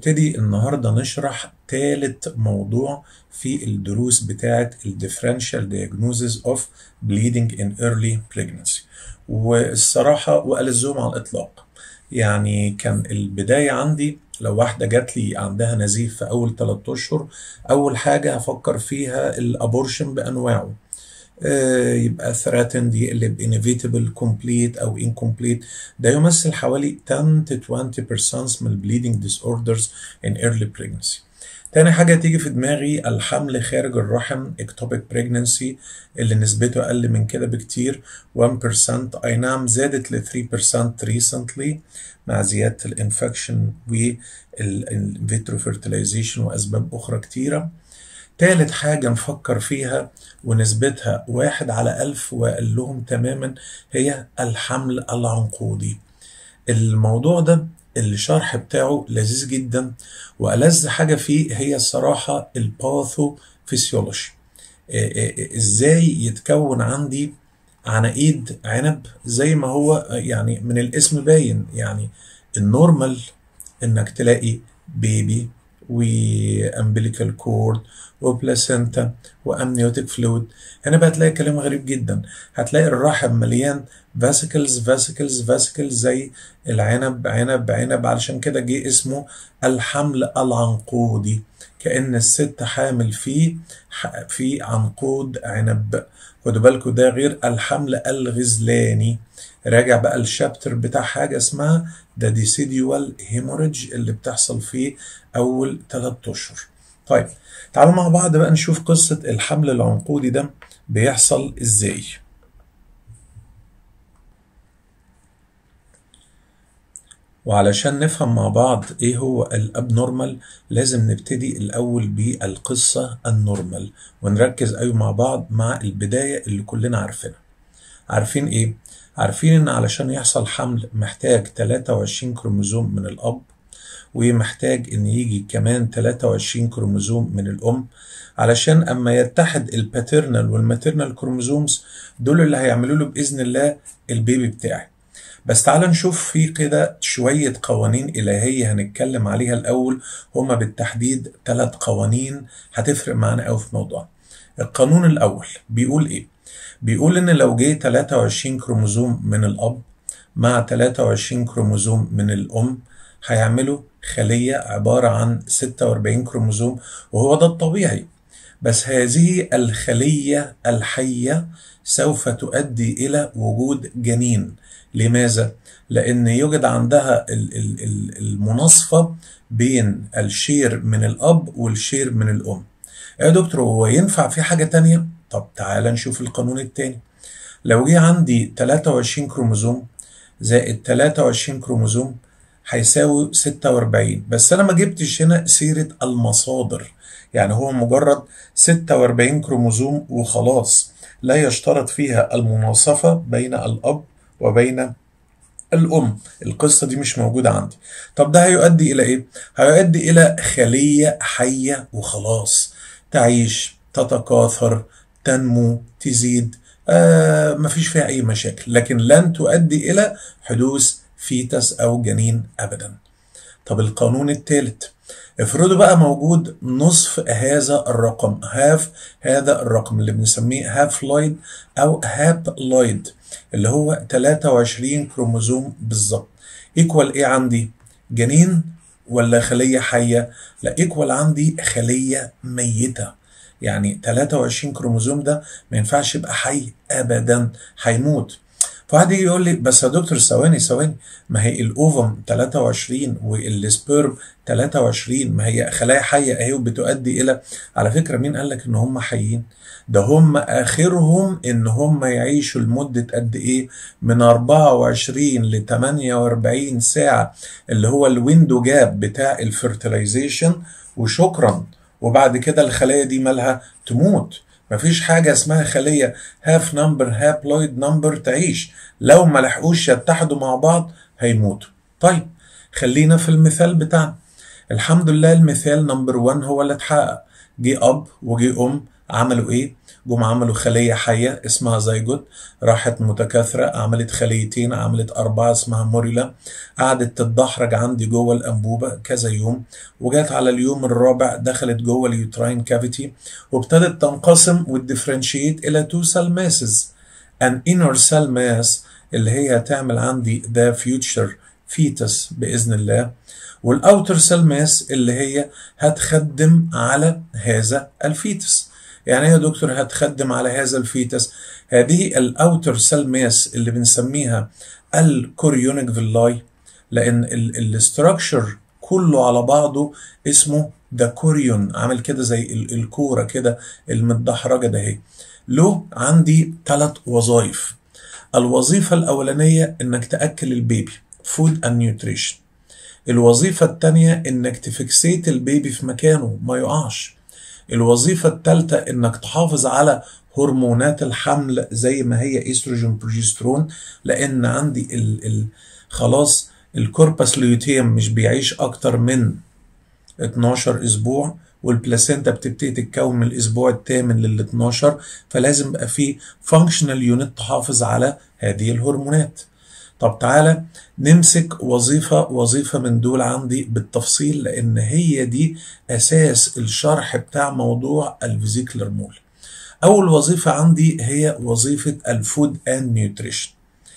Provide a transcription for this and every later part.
هنبتدي النهاردة نشرح ثالث موضوع في الدروس بتاعة ال Differential Diagnosis of Bleeding in Early Pregnancy. والصراحة وألزهم على الإطلاق، يعني كان البداية عندي لو واحدة جات لي عندها نزيف في أول 3 أشهر، أول حاجة هفكر فيها الأبورشن بأنواعه. يبقى threatened يقلب inevitable complete أو incomplete. ده يمثل حوالي 10 to 20% من bleeding disorders in early pregnancy. تاني حاجة تيجي في دماغي الحمل خارج الرحم ectopic pregnancy اللي نسبته أقل من كده بكتير 1%. أي نعم زادت ل 3% recently مع زيادة الانفكشن والفيترو fertilization وأسباب أخرى كتيرة. تالت حاجة نفكر فيها ونسبتها 1/1000 وقال لهم تماما هي الحمل العنقودي. الموضوع ده الشرح بتاعه لذيذ جدا، وألذ حاجة فيه هي الصراحة الباثوفيسيولوجي. ازاي يتكون عندي عناقيد عنب زي ما هو يعني من الاسم باين. يعني النورمال انك تلاقي بيبي وامبليكال كورد وبلاسنتا وامنيوتيك فلويد. هنا بقى هتلاقي كلام غريب جدا، هتلاقي الرحم مليان فاسيكلز زي العنب عنب، علشان كده جه اسمه الحمل العنقودي، كأن الست حامل في عنقود عنب. خدوا بالكم ده غير الحمل الغزلاني. راجع بقى الشابتر بتاع حاجة اسمها ده ديسيديوال هيموريدج اللي بتحصل فيه أول 3 أشهر. طيب تعالوا مع بعض بقى نشوف قصة الحمل العنقودي ده بيحصل ازاي. وعلشان نفهم مع بعض ايه هو الابنورمال لازم نبتدي الاول بالقصة النورمال ونركز ايوه مع بعض مع البداية اللي كلنا عارفينها. عارفين ايه؟ عارفين ان علشان يحصل حمل محتاج 23 كروموزوم من الاب، ومحتاج ان يجي كمان 23 كروموزوم من الام، علشان اما يتحد الباترنال والماترنال كروموزومز دول اللي هيعملوا له باذن الله البيبي بتاعي. بس تعال نشوف في كده شوية قوانين إلهية هنتكلم عليها الأول. هما بالتحديد 3 قوانين هتفرق معانا قوي في موضوع. القانون الأول بيقول إيه؟ بيقول إن لو جه 23 كروموزوم من الأب مع 23 كروموزوم من الأم هيعملوا خلية عبارة عن 46 كروموزوم، وهو ده الطبيعي. بس هذه الخلية الحية سوف تؤدي إلى وجود جنين. لماذا؟ لأن يوجد عندها المناصفة بين الشير من الأب والشير من الأم. يا دكتور هو ينفع في حاجة تانية؟ طب تعال نشوف القانون التاني. لو جه عندي 23 كروموزوم زائد 23 كروموزوم هيساوي 46، بس أنا ما جبتش هنا سيرة المصادر، يعني هو مجرد 46 كروموزوم وخلاص، لا يشترط فيها المناصفة بين الأب وبين الأم. القصة دي مش موجودة عندي. طب ده هيؤدي إلى إيه؟ هيؤدي إلى خلية حية وخلاص، تعيش تتكاثر تنمو تزيد، مفيش فيها أي مشاكل، لكن لن تؤدي إلى حدوث فيتس أو جنين أبدا. طب القانون الثالث، افرضوا بقى موجود نصف هذا الرقم، هذا الرقم اللي بنسميه هافلويد أو هابلويد، اللي هو 23 كروموزوم بالظبط. ايكوال ايه عندي؟ جنين ولا خلية حية؟ لا، ايكوال عندي خلية ميتة. يعني 23 كروموزوم ده ما ينفعش يبقى حي ابدا، هيموت. فواحد يجي يقول لي بس يا دكتور ثواني، ما هي الاوفم 23 والسبيرم 23، ما هي خلايا حيه اهي وبتؤدي الى. على فكره مين قال لك ان هم حيين؟ ده هم اخرهم ان هم يعيشوا لمده قد ايه؟ من 24 ل 48 ساعه، اللي هو الويندو جاب بتاع الفيرتلايزيشن، وشكرا. وبعد كده الخلايا دي مالها؟ تموت. مفيش حاجة اسمها خلية هاف نمبر هابلويد نمبر تعيش، لو ما لحقوش يتحدوا مع بعض هيموتوا. طيب خلينا في المثال بتاعنا. الحمد لله المثال نمبر 1 هو اللي اتحقق. جه أب وجه أم عملوا ايه؟ جم عملوا خلية حية اسمها زيجوت، راحت متكاثرة عملت خليتين، عملت 4 اسمها موريلا، قعدت تتدحرج عندي جوه الأنبوبة كذا يوم، وجات على اليوم الرابع دخلت جوه اليوتراين كافيتي وابتدت تنقسم وتديفرنشيت إلى 2 cell masses. an inner cell mass اللي هي هتعمل عندي the future fetus بإذن الله، والاوتر سيل ماس اللي هي هتخدم على هذا الفيتس. يعني يا دكتور هتخدم على هذا الفيتس؟ هذه الاوتر سيل ماس اللي بنسميها الكوريونيك فيلاي، لان الاستراكشر كله على بعضه اسمه ده كوريون، عامل كده زي الكوره كده المتدحرجه ده اهي. له عندي 3 وظائف. الوظيفه الاولانيه انك تاكل البيبي فود اند نيوتريشن. الوظيفة التانية انك تفكسيت البيبي في مكانه ما يقعش. الوظيفة التالتة انك تحافظ على هرمونات الحمل زي ما هي استروجين بروجسترون، لان عندي خلاص الكوربس لوتيوم مش بيعيش اكتر من 12 اسبوع، والبلاسينتا بتبتدي تتكون من الاسبوع الثامن لل 12، فلازم يبقى في فانكشنال يونت تحافظ على هذه الهرمونات. طب تعالى نمسك وظيفة من دول عندي بالتفصيل، لأن هي دي أساس الشرح بتاع موضوع الفيزيكلر مول. أول وظيفة عندي هي وظيفة الفود اند نيوتريشن.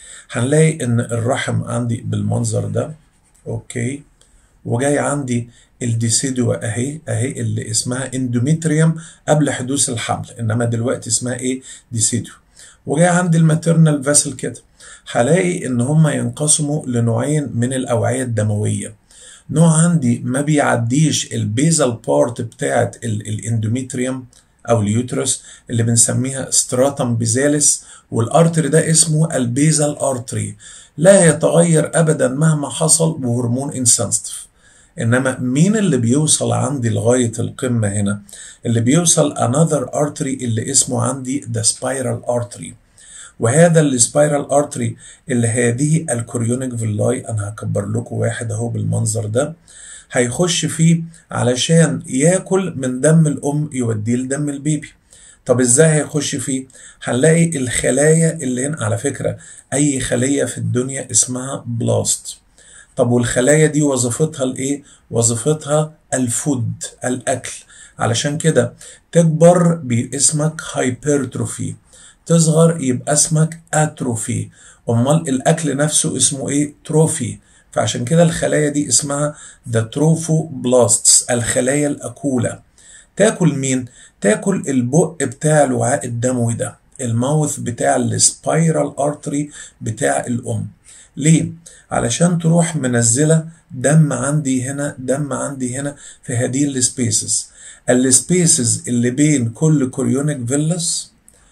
هنلاقي إن الرحم عندي بالمنظر ده، أوكي، وجاي عندي الديسيدوا أهي اللي اسمها اندوميتريوم قبل حدوث الحمل، إنما دلوقتي اسمها إيه؟ ديسيدوا. وجاي عندي الماتيرنال فاسل كده، هلاقي ان هم ينقسموا لنوعين من الاوعيه الدمويه. نوع عندي ما بيعديش البيزال بارت بتاعت الاندوميتريوم او اليوترس اللي بنسميها ستراتم بيزاليس، والارتري ده اسمه البيزال ارتري، لا يتغير ابدا مهما حصل وهرمون انسنسيتيف. انما مين اللي بيوصل عندي لغايه القمه هنا؟ اللي بيوصل another artery اللي اسمه عندي the spiral artery. وهذا السبايرال ارتري اللي هذه الكوريونيك فيلاي، انا هكبر لكم واحد اهو بالمنظر ده، هيخش فيه علشان ياكل من دم الام يوديه لدم البيبي. طب ازاي هيخش فيه؟ هنلاقي الخلايا اللي هنا، على فكرة اي خلية في الدنيا اسمها بلاست. طب والخلايا دي وظيفتها الايه؟ وظيفتها الفود، الاكل، علشان كده تكبر باسمك هايبرتروفي، تصغر يبقى اسمك اتروفي. امال الاكل نفسه اسمه ايه؟ تروفي. فعشان كده الخلايا دي اسمها ذا تروفوبلاستس، الخلايا الاكوله. تاكل مين؟ تاكل البق بتاع الوعاء الدموي ده، الماوث بتاع السبايرال ارتري بتاع الام. ليه؟ علشان تروح منزله دم عندي هنا، دم عندي هنا في هذه السبيسز، السبيسز اللي بين كل كوريونيك فيلس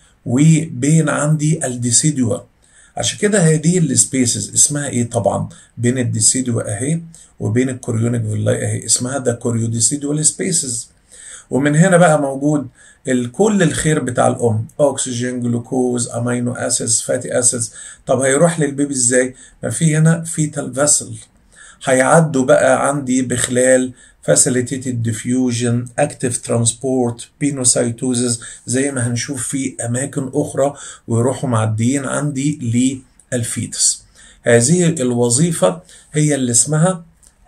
وبين عندي الديسيدوا. عشان كده هذه السبيسز اسمها ايه؟ طبعا بين الديسيدوا اهي وبين الكوريونيك فيلاي اهي اسمها ده كوريوديسيدوال سبيسز. ومن هنا بقى موجود كل الخير بتاع الام، اكسجين، جلوكوز، امينو اسيدز، فاتي اسيدز. طب هيروح للبيبي ازاي؟ ما في هنا فيتال فاسل، هيعدوا بقى عندي بخلال facilitated diffusion، active transport، pinocytosis زي ما هنشوف في أماكن أخرى، ويروحوا معديين عندي للفيتس. هذه الوظيفة هي اللي اسمها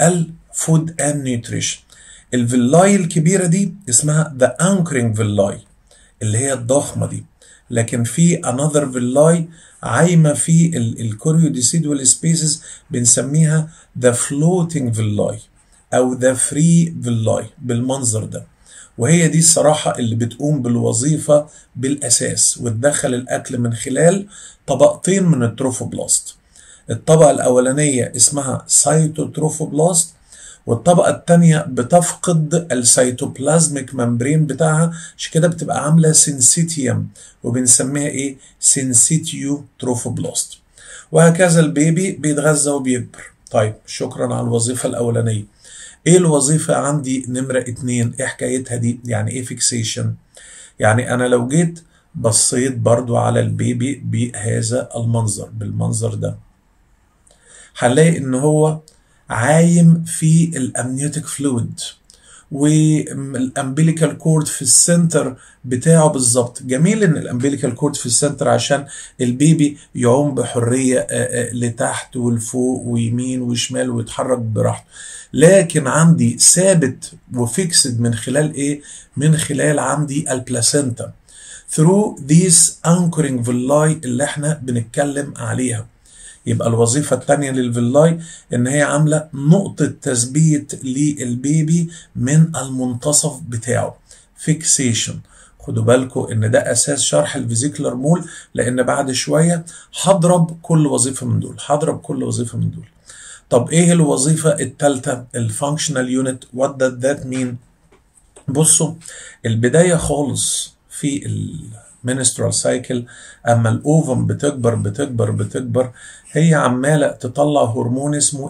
الفود and nutrition. الفيلاي الكبيرة دي اسمها the anchoring villi اللي هي الضخمة دي، لكن في another villi عايمة في الكوريوديسيدوال سبيسز بنسميها the floating villi أو the free villi بالمنظر ده. وهي دي الصراحة اللي بتقوم بالوظيفة بالأساس، وتدخل الأكل من خلال طبقتين من التروفوبلاست. الطبقة الأولانية اسمها سايتوتروفوبلاست، والطبقة الثانية بتفقد السيتوبلازميك ممبرين بتاعها، عشان كده بتبقى عاملة سينسيتيوم وبنسميها ايه؟ سينسيتيو تروفوبلاست. وهكذا البيبي بيتغذى وبيكبر. طيب شكرا على الوظيفة الأولانية. ايه الوظيفة عندي نمرة 2؟ ايه حكايتها دي؟ يعني ايه فيكسيشن؟ يعني انا لو جيت بصيت برضو على البيبي بهذا المنظر، بالمنظر ده، هنلاقي ان هو عايم في الامنيوتيك فلويد، والامبليكال كورد في السنتر بتاعه بالظبط. جميل ان الامبليكال كورد في السنتر عشان البيبي يعوم بحريه لتحت ولفوق ويمين وشمال ويتحرك براحته، لكن عندي ثابت وفيكسد من خلال ايه؟ من خلال عندي البلاسينتا through these anchoring villi اللي احنا بنتكلم عليها. يبقى الوظيفة الثانية للفيلاي ان هي عاملة نقطة تثبيت للبيبي من المنتصف بتاعه، فيكسيشن. خدوا بالكم ان ده اساس شرح الفيزيكولار مول، لان بعد شوية هضرب كل وظيفة من دول، طب ايه الوظيفة الثالثة؟ الفانكشنال يونت. وات does that mean؟ بصوا، البداية خالص في المينسترال سايكل اما الاوفم بتكبر هي عماله تطلع هرمون اسمه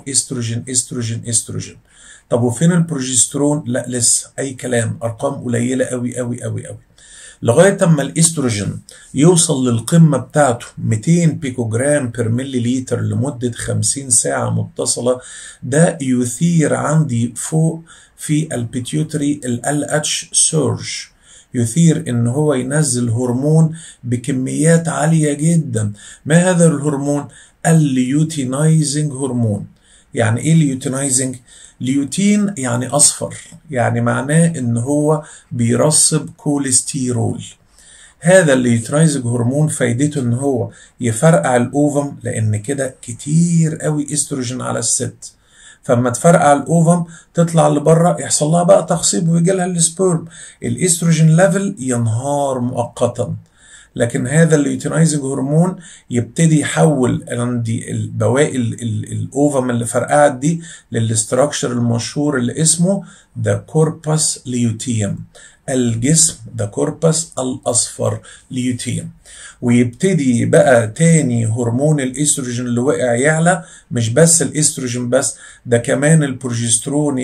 استروجين. طب وفين البروجسترون؟ لا لسه، اي كلام، ارقام قليله قوي لغايه اما الاستروجين يوصل للقمه بتاعته 200 بيكوجرام بير ملي لتر لمده 50 ساعه متصله. ده يثير عندي فوق في البيتيوتري LH سيرج، يثير ان هو ينزل هرمون بكميات عالية جدا. ما هذا الهرمون؟ الليوتينايزنج هرمون. يعني ايه ليوتينايزنج؟ ليوتين يعني اصفر، يعني معناه ان هو بيرسب كوليسترول. هذا الليوتينايزنج هرمون فايدته ان هو يفرقع الاوفم، لان كده كتير قوي استروجين على الست، فلما تفرقع الاوفم تطلع لبره يحصل لها بقى تخصيب ويجي لها السبيرم، الاستروجين ليفل ينهار مؤقتا. لكن هذا الليوتينايزنج هرمون يبتدي يحول عندي بواقي الاوفم اللي فرقعت دي للاستراكشر المشهور اللي اسمه ذا كوربس ليوتيوم، الجسم ذا كوربس الاصفر ليوتيوم. ويبتدي بقى تاني هرمون الاستروجين اللي وقع يعلى، مش بس الاستروجين بس، ده كمان البروجسترون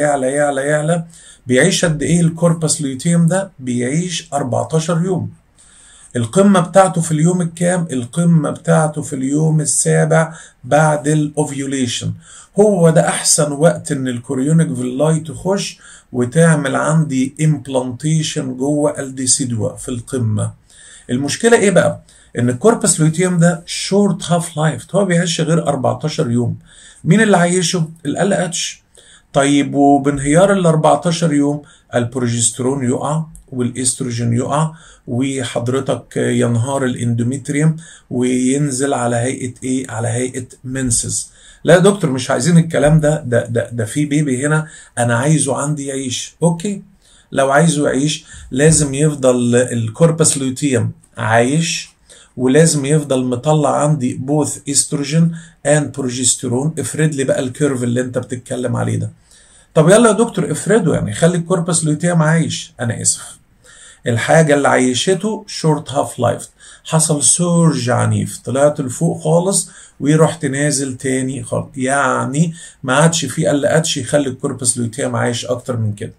يعلى. بيعيش قد ايه الكوربس ليوتيوم ده؟ بيعيش 14 يوم. القمة بتاعته في اليوم الكام؟ القمة بتاعته في اليوم السابع بعد الاوفيوليشن. هو ده احسن وقت ان الكوريونيك فيلاي تخش وتعمل عندي امبلانتيشن جوه الديسيدوا في القمة. المشكلة ايه بقى؟ ان الكوربس لوتيوم ده شورت هاف لايف، هو بيعيش غير 14 يوم. مين اللي عايشه؟ LH. طيب وبانهيار ال 14 يوم البروجسترون يقع والاستروجين يقع وحضرتك ينهار الاندوميتريوم وينزل على هيئة ايه؟ على هيئة منسز. لا يا دكتور مش عايزين الكلام ده في بيبي هنا انا عايزه عندي يعيش. اوكي، لو عايزه يعيش لازم يفضل الكوربس لوتيوم عايش، ولازم يفضل مطلع عندي بوث استروجين اند بروجسترون. افرد لي بقى الكيرف اللي انت بتتكلم عليه ده. طب يلا يا دكتور افرده، يعني خلي الكوربس لوتيوم عايش. انا اسف، الحاجه اللي عيشته شورت هاف لايف، حصل سورج عنيف، طلعت لفوق خالص ورحت نازل تاني خالص، يعني ما عادش في LH يخلي الكوربس لوتيوم عايش اكتر من كده.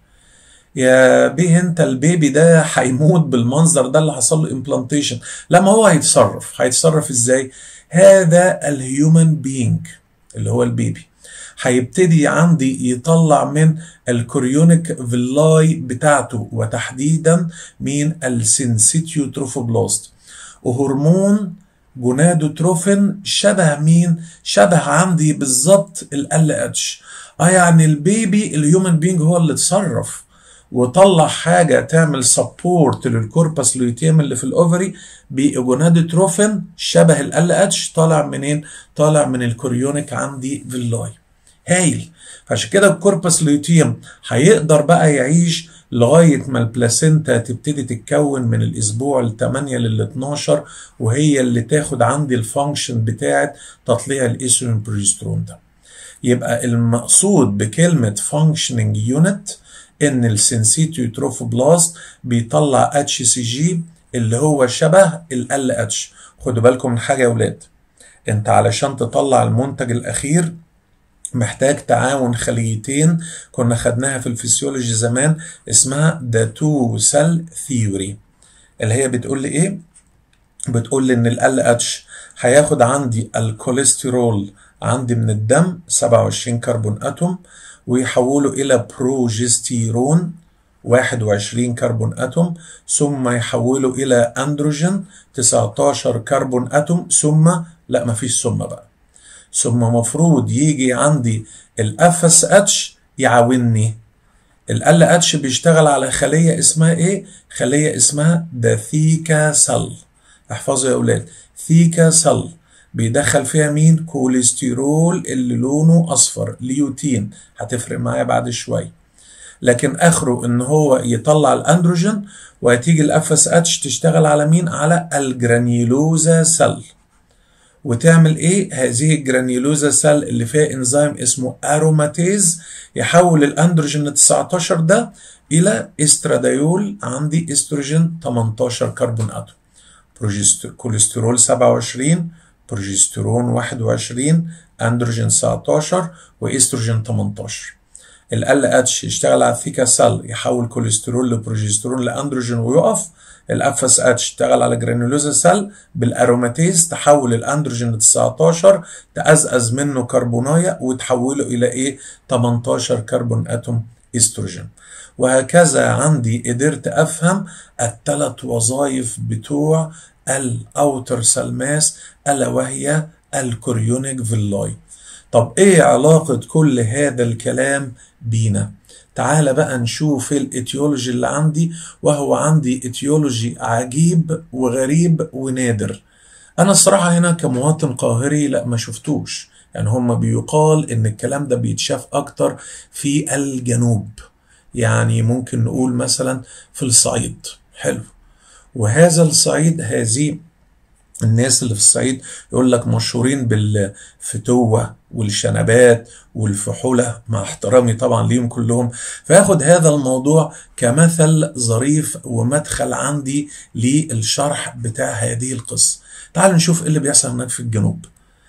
يا بيه انت البيبي ده هيموت بالمنظر ده اللي حصل له امبلانتيشن. لما هو هيتصرف ازاي؟ هذا الهيومن بينج اللي هو البيبي هيبتدي عندي يطلع من الكوريونيك فيلاي بتاعته، وتحديدا من السينسيتيو تروفوبلاست، وهرمون جونادوتروفين شبه مين؟ شبه عندي بالظبط LH. يعني البيبي الهيومن بينج هو اللي اتصرف وطلع حاجه تعمل سبورت للكوربس لوتيوم اللي في الاوفري بجونادوتروفين شبه LH. طالع منين؟ طالع من الكوريونيك عندي فيلاي. هايل. فعشان كده الكوربس لوتيوم هيقدر بقى يعيش لغايه ما البلاسينتا تبتدي تتكون من الاسبوع ال8 لل12، وهي اللي تاخد عندي الفانكشن بتاعه تطليع الاستروجين بروجسترون ده. يبقى المقصود بكلمه فانكشننج يونت ان السنسيتيو تروفوبلاست بيطلع HCG اللي هو شبه LH. خدوا بالكم من حاجه يا ولاد، انت علشان تطلع المنتج الاخير محتاج تعاون خليتين كنا خدناها في الفسيولوجي زمان، اسمها the two cell theory، اللي هي بتقول لي ايه؟ بتقول لي ان LH هياخد عندي الكوليسترول عندي من الدم 27 كربون اتوم ويحولوا الى بروجستيرون 21 كربون اتوم، ثم يحولوا الى اندروجين 19 كربون اتوم، ثم لا مفيش ثم بقى، ثم مفروض يجي عندي الاف اس اتش يعاوني. ال اتش بيشتغل على خليه اسمها ايه؟ خليه اسمها ده ثيكا سل. احفظوا يا اولاد، ثيكا سل بيدخل فيها مين؟ كوليسترول اللي لونه اصفر، ليوتين، هتفرق معايا بعد شويه. لكن اخره ان هو يطلع الاندروجين، وهتيجي الاف اس اتش تشتغل على مين؟ على الجرانيولوزا سل. وتعمل ايه؟ هذه الجرانيولوزا سل اللي فيها انزيم اسمه اروماتيز يحول الاندروجين 19 ده الى استراديول، عندي استروجين 18 كربون اتوم، كوليسترول 27، بروجسترون 21، اندروجين 19 واستروجين 18. ال اتش يشتغل على الثيكا سل يحول كوليسترول لبروجسترون لاندروجين ويقف. الاف اس اتش اشتغل على جرانيولوزا سل بالاروماتيز تحول الاندروجين 19 تأزأز منه كربونايه وتحوله الى ايه؟ 18 كربون اتوم استروجين. وهكذا عندي قدرت افهم الثلاث وظائف بتوع الاوتر سيل ماس الا وهي الكوريونيك فيلاي. طب ايه علاقة كل هذا الكلام بينا؟ تعال بقى نشوف الاتيولوجي اللي عندي، وهو عندي اتيولوجي عجيب وغريب ونادر. انا الصراحة هنا كمواطن قاهري لا ما شفتوش، يعني هم بيقال ان الكلام ده بيتشاف اكتر في الجنوب، يعني ممكن نقول مثلا في الصعيد. حلو. وهذا الصعيد، هذه الناس اللي في الصعيد يقول لك مشهورين بالفتوة والشنبات والفحولة، مع احترامي طبعا ليهم كلهم، فاخد هذا الموضوع كمثل ظريف ومدخل عندي للشرح بتاع هذه القصة. تعالوا نشوف ايه اللي بيحصل هناك في الجنوب.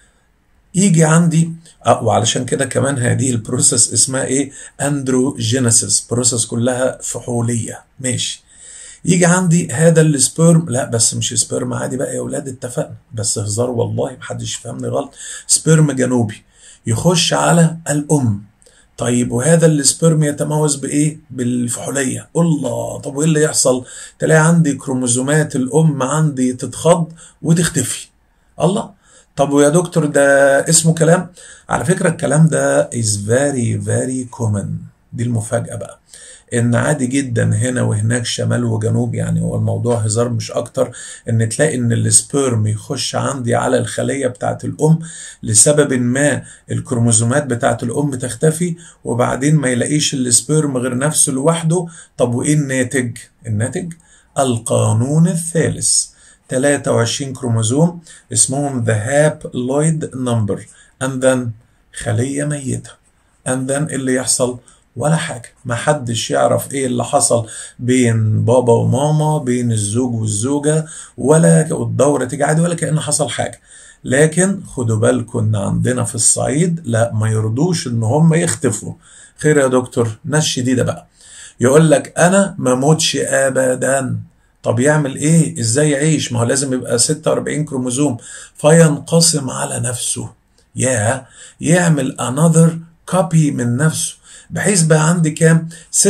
يجي عندي وعلشان كده كمان هذه البروسيس اسمها ايه؟ اندروجينيسيس، بروسيس كلها فحولية. ماشي. يجي عندي هذا السبيرم، لا بس مش سبيرم عادي بقى يا اولاد، اتفقنا، بس هزار والله محدش يفهمني غلط، سبيرم جنوبي يخش على الام. طيب وهذا السبيرم يتميز بايه؟ بالفحوليه. الله، طب وايه اللي يحصل؟ تلاقي عندي كروموزومات الام عندي تتخض وتختفي. الله، طب ويا دكتور ده اسمه كلام؟ على فكره الكلام ده is very very common. دي المفاجاه بقى، ان عادي جدا هنا وهناك شمال وجنوب، يعني هو الموضوع هزار مش اكتر، ان تلاقي ان السبيرم يخش عندي على الخلية بتاعت الام لسبب ما الكروموزومات بتاعت الام تختفي، وبعدين ما يلاقيش السبيرم غير نفسه لوحده. طب وايه الناتج؟ الناتج القانون الثالث، 23 كروموزوم اسمهم the haploid number and then خلية ميتة and then اللي يحصل ولا حاجة. ما حدش يعرف ايه اللي حصل بين بابا وماما، بين الزوج والزوجة، ولا والدورة تيجي عادي ولا كأن حصل حاجة. لكن خدوا بالكم ان عندنا في الصعيد لا ما يرضوش ان هم يختفوا. خير يا دكتور؟ ناس شديدة بقى، يقول لك انا ما موتش ابدا. طب يعمل ايه؟ ازاي يعيش؟ ما هو لازم يبقى 46 كروموزوم فينقسم على نفسه، يعمل another copy من نفسه، بحيث بقى عندي كام؟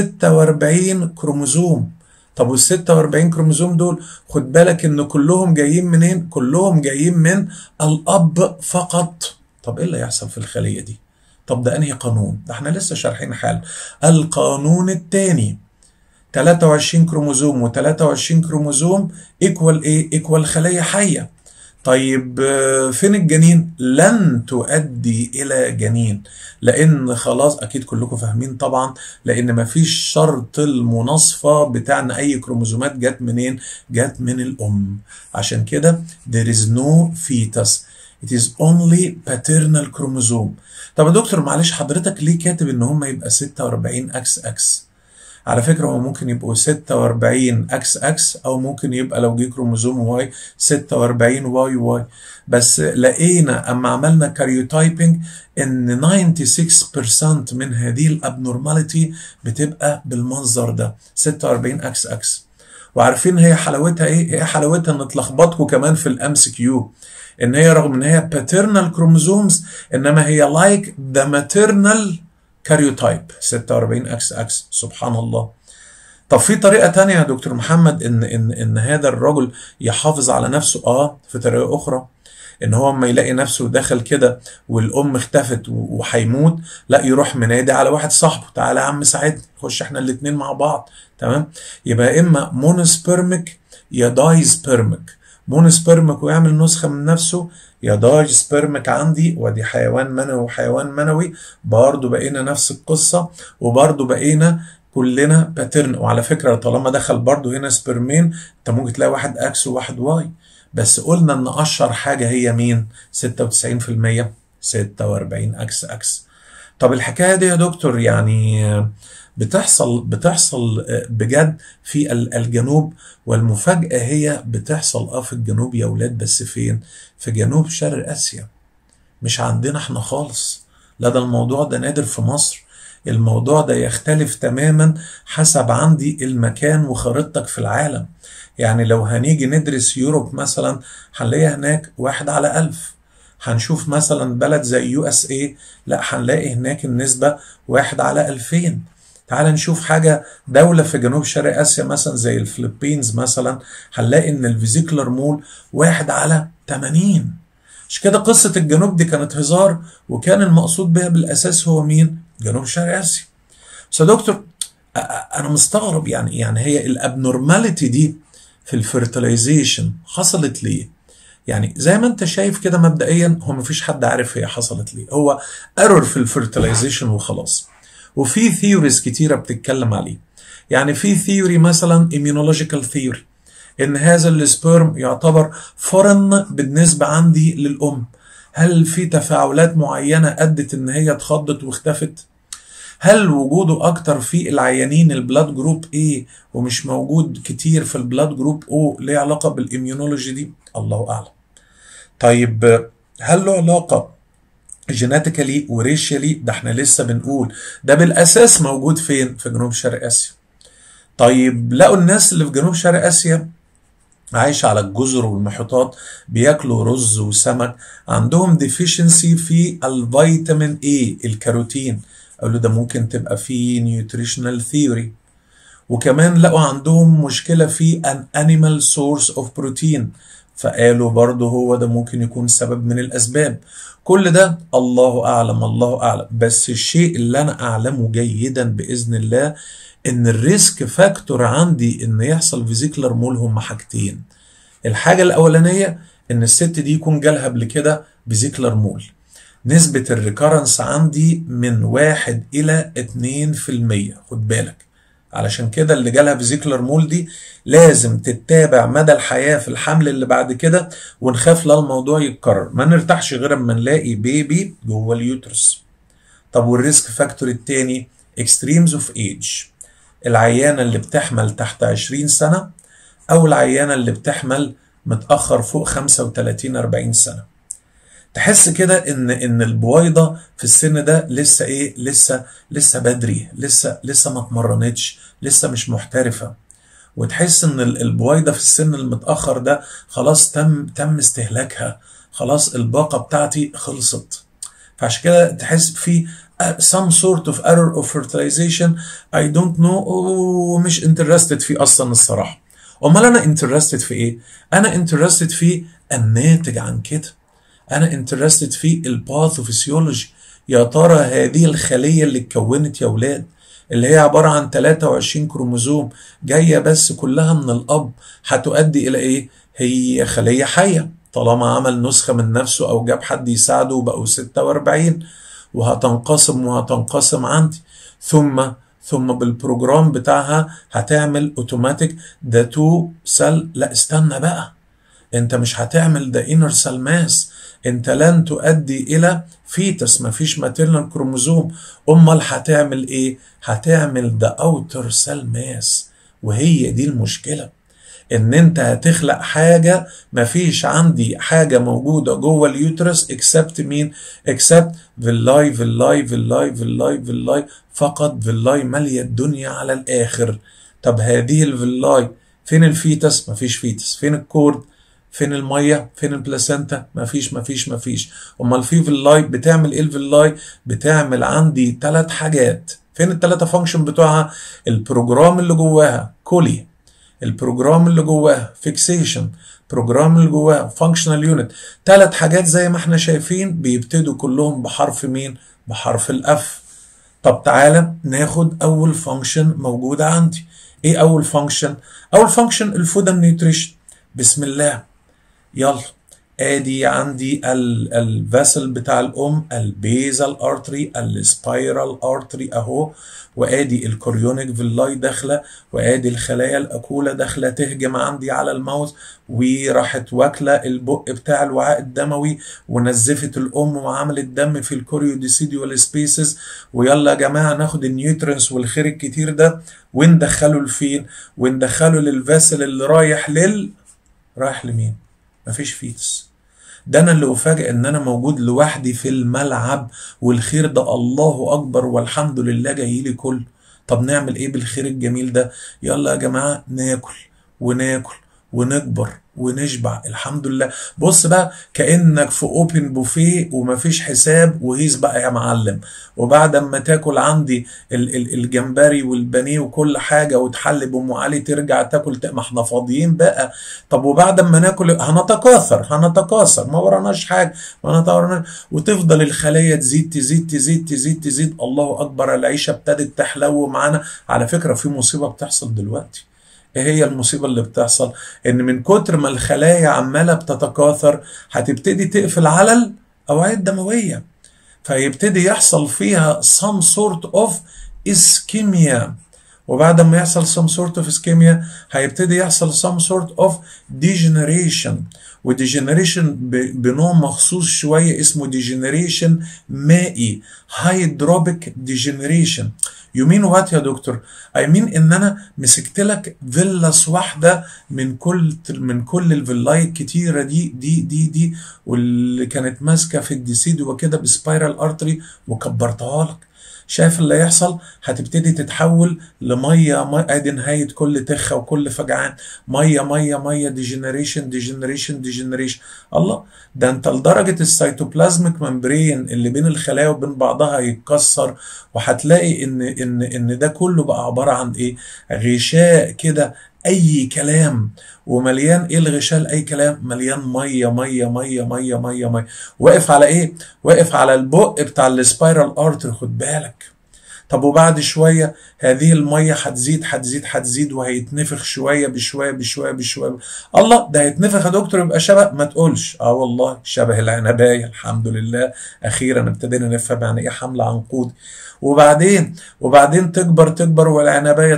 46 كروموزوم. طب وال 46 كروموزوم دول خد بالك ان كلهم جايين منين؟ كلهم جايين من الاب فقط. طب ايه اللي هيحصل في الخلية دي؟ طب ده انهي قانون؟ ده احنا لسه شارحين حال. القانون الثاني، 23 كروموزوم و23 كروموزوم ايكوال ايه؟ ايكوال خلية حية. طيب فين الجنين؟ لن تؤدي الى جنين، لان خلاص اكيد كلكم فاهمين طبعا، لان مفيش شرط المناصفه بتاع ان اي كروموزومات جت منين؟ جت من الام. عشان كده there is no fetus, it is only paternal chromosome. طب يا دكتور معلش حضرتك ليه كاتب ان هم يبقى 46 اكس اكس؟ على فكرة هو ممكن يبقوا 46 اكس اكس، او ممكن يبقى لو جه كروموزوم واي 46 واي واي. بس لقينا اما عملنا كاريوتايبنج ان 96% من هذه الابنورماليتي بتبقى بالمنظر ده 46 اكس اكس. وعارفين هي حلاوتها ايه؟ هي حلاوتها ان تلخبطكم كمان في الام سي كيو، ان هي رغم ان هي باترنال كروموزومز انما هي لايك ذا ماترنال كاريوتايب 46 اكس اكس. سبحان الله. طب في طريقة تانية يا دكتور محمد ان هذا الرجل يحافظ على نفسه؟ في طريقة اخرى، ان هو اما يلاقي نفسه دخل كده والام اختفت وهيموت، لا يروح منادي على واحد صاحبه، تعالى يا عم ساعدني، نخش احنا الاتنين مع بعض. تمام؟ يبقى اما مونوسبيرميك يا دايسبيرميك. مونوسبيرميك ويعمل نسخة من نفسه، يا دايسبيرميك عندي ودي حيوان منوي وحيوان منوي، برضه بقينا نفس القصة، وبرضه بقينا كلنا باترن. وعلى فكرة طالما دخل برضه هنا سبرمين، انت ممكن تلاقي واحد اكس وواحد واي، بس قلنا ان اشهر حاجة هي مين؟ 96% 46 اكس اكس. طب الحكاية دي يا دكتور يعني بتحصل بجد في الجنوب، والمفاجأة هي بتحصل في الجنوب يا ولاد، بس فين؟ في جنوب شرق اسيا، مش عندنا احنا خالص. لا ده الموضوع ده نادر في مصر. الموضوع ده يختلف تماما حسب عندي المكان وخريطتك في العالم. يعني لو هنيجي ندرس يوروب مثلا هنلاقي هناك 1/1000. هنشوف مثلا بلد زي USA، لا هنلاقي هناك النسبة 1/2000. تعال نشوف حاجة دولة في جنوب شرق آسيا مثلا زي الفلبينز مثلا، هنلاقي ان الفيزيكولار مول 1/80. مش كده قصة الجنوب دي كانت هزار، وكان المقصود بها بالأساس هو مين؟ جنوب شرق آسيا. بس يا دكتور أنا مستغرب، يعني هي الابنورماليتي دي في الفيرتلايزيشن حصلت ليه؟ يعني زي ما انت شايف كده مبدئيا هو مفيش حد عارف هي حصلت ليه، هو ايرور في الفيرتلايزيشن وخلاص. وفي ثيوريز كتيرة بتتكلم عليه. يعني في ثيوري مثلا immunological ثيوري ان هذا السبرم يعتبر فورن بالنسبة عندي للأم. هل في تفاعلات معينة أدت ان هي اتخضت واختفت؟ هل وجوده اكتر في العيانين البلاد جروب A ومش موجود كتير في البلاد جروب O ليه علاقة بالاميونولوجي دي؟ الله اعلم. طيب هل له علاقة جيناتيكالي وريشيالي؟ ده احنا لسه بنقول ده بالاساس موجود فين؟ في جنوب شرق اسيا. طيب لقوا الناس اللي في جنوب شرق اسيا عايشة على الجزر والمحيطات بياكلوا رز وسمك، عندهم ديفيشنسي في الفيتامين A الكاروتين. قالوا ده ممكن تبقى في نيوتريشنال ثيوري. وكمان لقوا عندهم مشكلة في an animal source of protein، فقالوا برضه هو ده ممكن يكون سبب من الأسباب. كل ده الله أعلم الله أعلم، بس الشيء اللي أنا أعلمه جيدا بإذن الله إن الريسك فاكتور عندي إن يحصل فيزيكلر مول هم حاجتين. الحاجة الأولانية إن الست دي يكون جالها قبل كده فيزيكلر مول، نسبة الريكارنس عندي من 1 إلى 2%. خد بالك، علشان كده اللي جالها فيزيكلر مول دي لازم تتابع مدى الحياة في الحمل اللي بعد كده، ونخاف لا الموضوع يتكرر، ما نرتاحش غير اما نلاقي بيبي جوه اليوترس. طب والريسك فاكتور التاني اكستريمز اوف ايج، العيانة اللي بتحمل تحت 20 سنة او العيانة اللي بتحمل متأخر فوق 35-40 سنة. تحس كده ان البويضه في السن ده لسه ايه، لسه بدري، لسه ما اتمرنتش، لسه مش محترفه. وتحس ان البويضه في السن المتاخر ده خلاص تم استهلاكها، خلاص الباقه بتاعتي خلصت. فعشان كده تحس في some sort of error of fertilization I don't know، ومش interested فيه اصلا الصراحه. امال انا interested في ايه؟ انا interested في الناتج عن كده. أنا انترستد في الباثوفيسيولوجي. يا ترى هذه الخلية اللي اتكونت يا ولاد، اللي هي عبارة عن 23 كروموزوم جاية بس كلها من الأب، هتؤدي إلى إيه؟ هي خلية حية طالما عمل نسخة من نفسه أو جاب حد يساعده وبقوا 46، وهتنقسم عندي، ثم بالبروجرام بتاعها هتعمل اوتوماتيك ده 2 سيل. لا استنى بقى، انت مش هتعمل ده انر سيل ماس، انت لن تؤدي الى فيتس، مفيش ماتيرنال كروموزوم. امال هتعمل ايه؟ هتعمل ده اوتر سيل ماس. وهي دي المشكله، ان انت هتخلق حاجه مفيش عندي حاجه موجوده جوه اليوترس اكسبت مين؟ اكسبت فيلاي فيلاي فيلاي فيلاي فيلاي فقط. فيلاي ماليه الدنيا على الاخر. طب هذه الفيلاي فين الفيتس؟ مفيش فيتس. فين الكورد؟ فين الميه؟ فين البلاسنتا؟ مفيش. امال في فيلاي بتعمل ايه؟ الفيلاي بتعمل عندي 3 حاجات. فين ال3 فانكشن بتوعها؟ البروجرام اللي جواها كولي، البروجرام اللي جواها فيكسيشن، البروجرام اللي جواها فانكشنال يونت. 3 حاجات زي ما احنا شايفين بيبتدوا كلهم بحرف مين؟ بحرف الاف. طب تعالى ناخد اول فانكشن موجوده عندي. ايه اول فانكشن؟ اول فانكشن الفود اند نيوتريشن. بسم الله، يلا ادي عندي الفاسل بتاع الام، البيزال ارتري، السبايرال ارتري اهو، وادي الكوريونيك فيلاي داخله، وادي الخلايا الاكوله داخله تهجم عندي على الماوس، وراحت واكله البق بتاع الوعاء الدموي ونزفت الام وعملت دم في الكوريوديسيديوال سبيسز. ويلا يا جماعه ناخد النيوترينز والخير الكتير ده وندخله لفين؟ وندخله للفاسل اللي رايح لمين؟ مفيش فيتس. ده انا اللي افاجئ ان انا موجود لوحدي في الملعب، والخير ده الله اكبر والحمد لله جاي لي كله. طب نعمل ايه بالخير الجميل ده؟ يلا يا جماعه ناكل وناكل ونكبر ونشبع الحمد لله. بص بقى كأنك في اوبن بوفيه ومفيش حساب وهيز بقى يا معلم. وبعد ما تاكل عندي الجمبري والبانيه وكل حاجه وتحلب ام علي ترجع تاكل ما احنا فاضيين بقى. طب وبعد ما ناكل هنتكاثر ما وراناش حاجه، وتفضل الخليه تزيد. الله اكبر، العيشه ابتدت تحلو معانا. على فكره في مصيبه بتحصل دلوقتي. ايه هي المصيبة اللي بتحصل؟ ان من كتر ما الخلايا عمالة بتتكاثر هتبتدي تقفل على الأوعية الدموية، فيبتدي يحصل فيها some sort of ischemia. وبعد ما يحصل some sort of ischemia هيبتدي يحصل some sort of degeneration. وديجنريشن بنوع مخصوص شوية اسمه ديجنريشن مائي، هيدروبيك ديجنريشن. You mean what يا دكتور؟ I mean ان انا مسكت لك فيلاس واحده من كل الفيلاي الكتيره دي واللي كانت ماسكه في الديسيدو وكده بسبايرال ارتري وكبرتها لك. شايف اللي هيحصل؟ هتبتدي تتحول لميه. ادي نهايه كل تخه وكل فجعان، ميه ديجنريشن. الله، ده انت لدرجه السيتوبلازميك ممبرين اللي بين الخلايا وبين بعضها هيتكسر، وهتلاقي ان ده كله بقى عباره عن ايه؟ غشاء كده اي كلام، ومليان ايه الغشاء؟ اي كلام، مليان ميه. واقف على ايه؟ واقف على البق بتاع السبايرال ارتري، خد بالك. طب وبعد شويه هذه الميه هتزيد وهيتنفخ شويه بشويه. الله، ده هيتنفخ يا دكتور يبقى شبه؟ ما تقولش. والله شبه العنبايه. الحمد لله اخيرا ابتدينا نفهم يعني ايه حمل عنقودي. وبعدين تكبر والعنبايه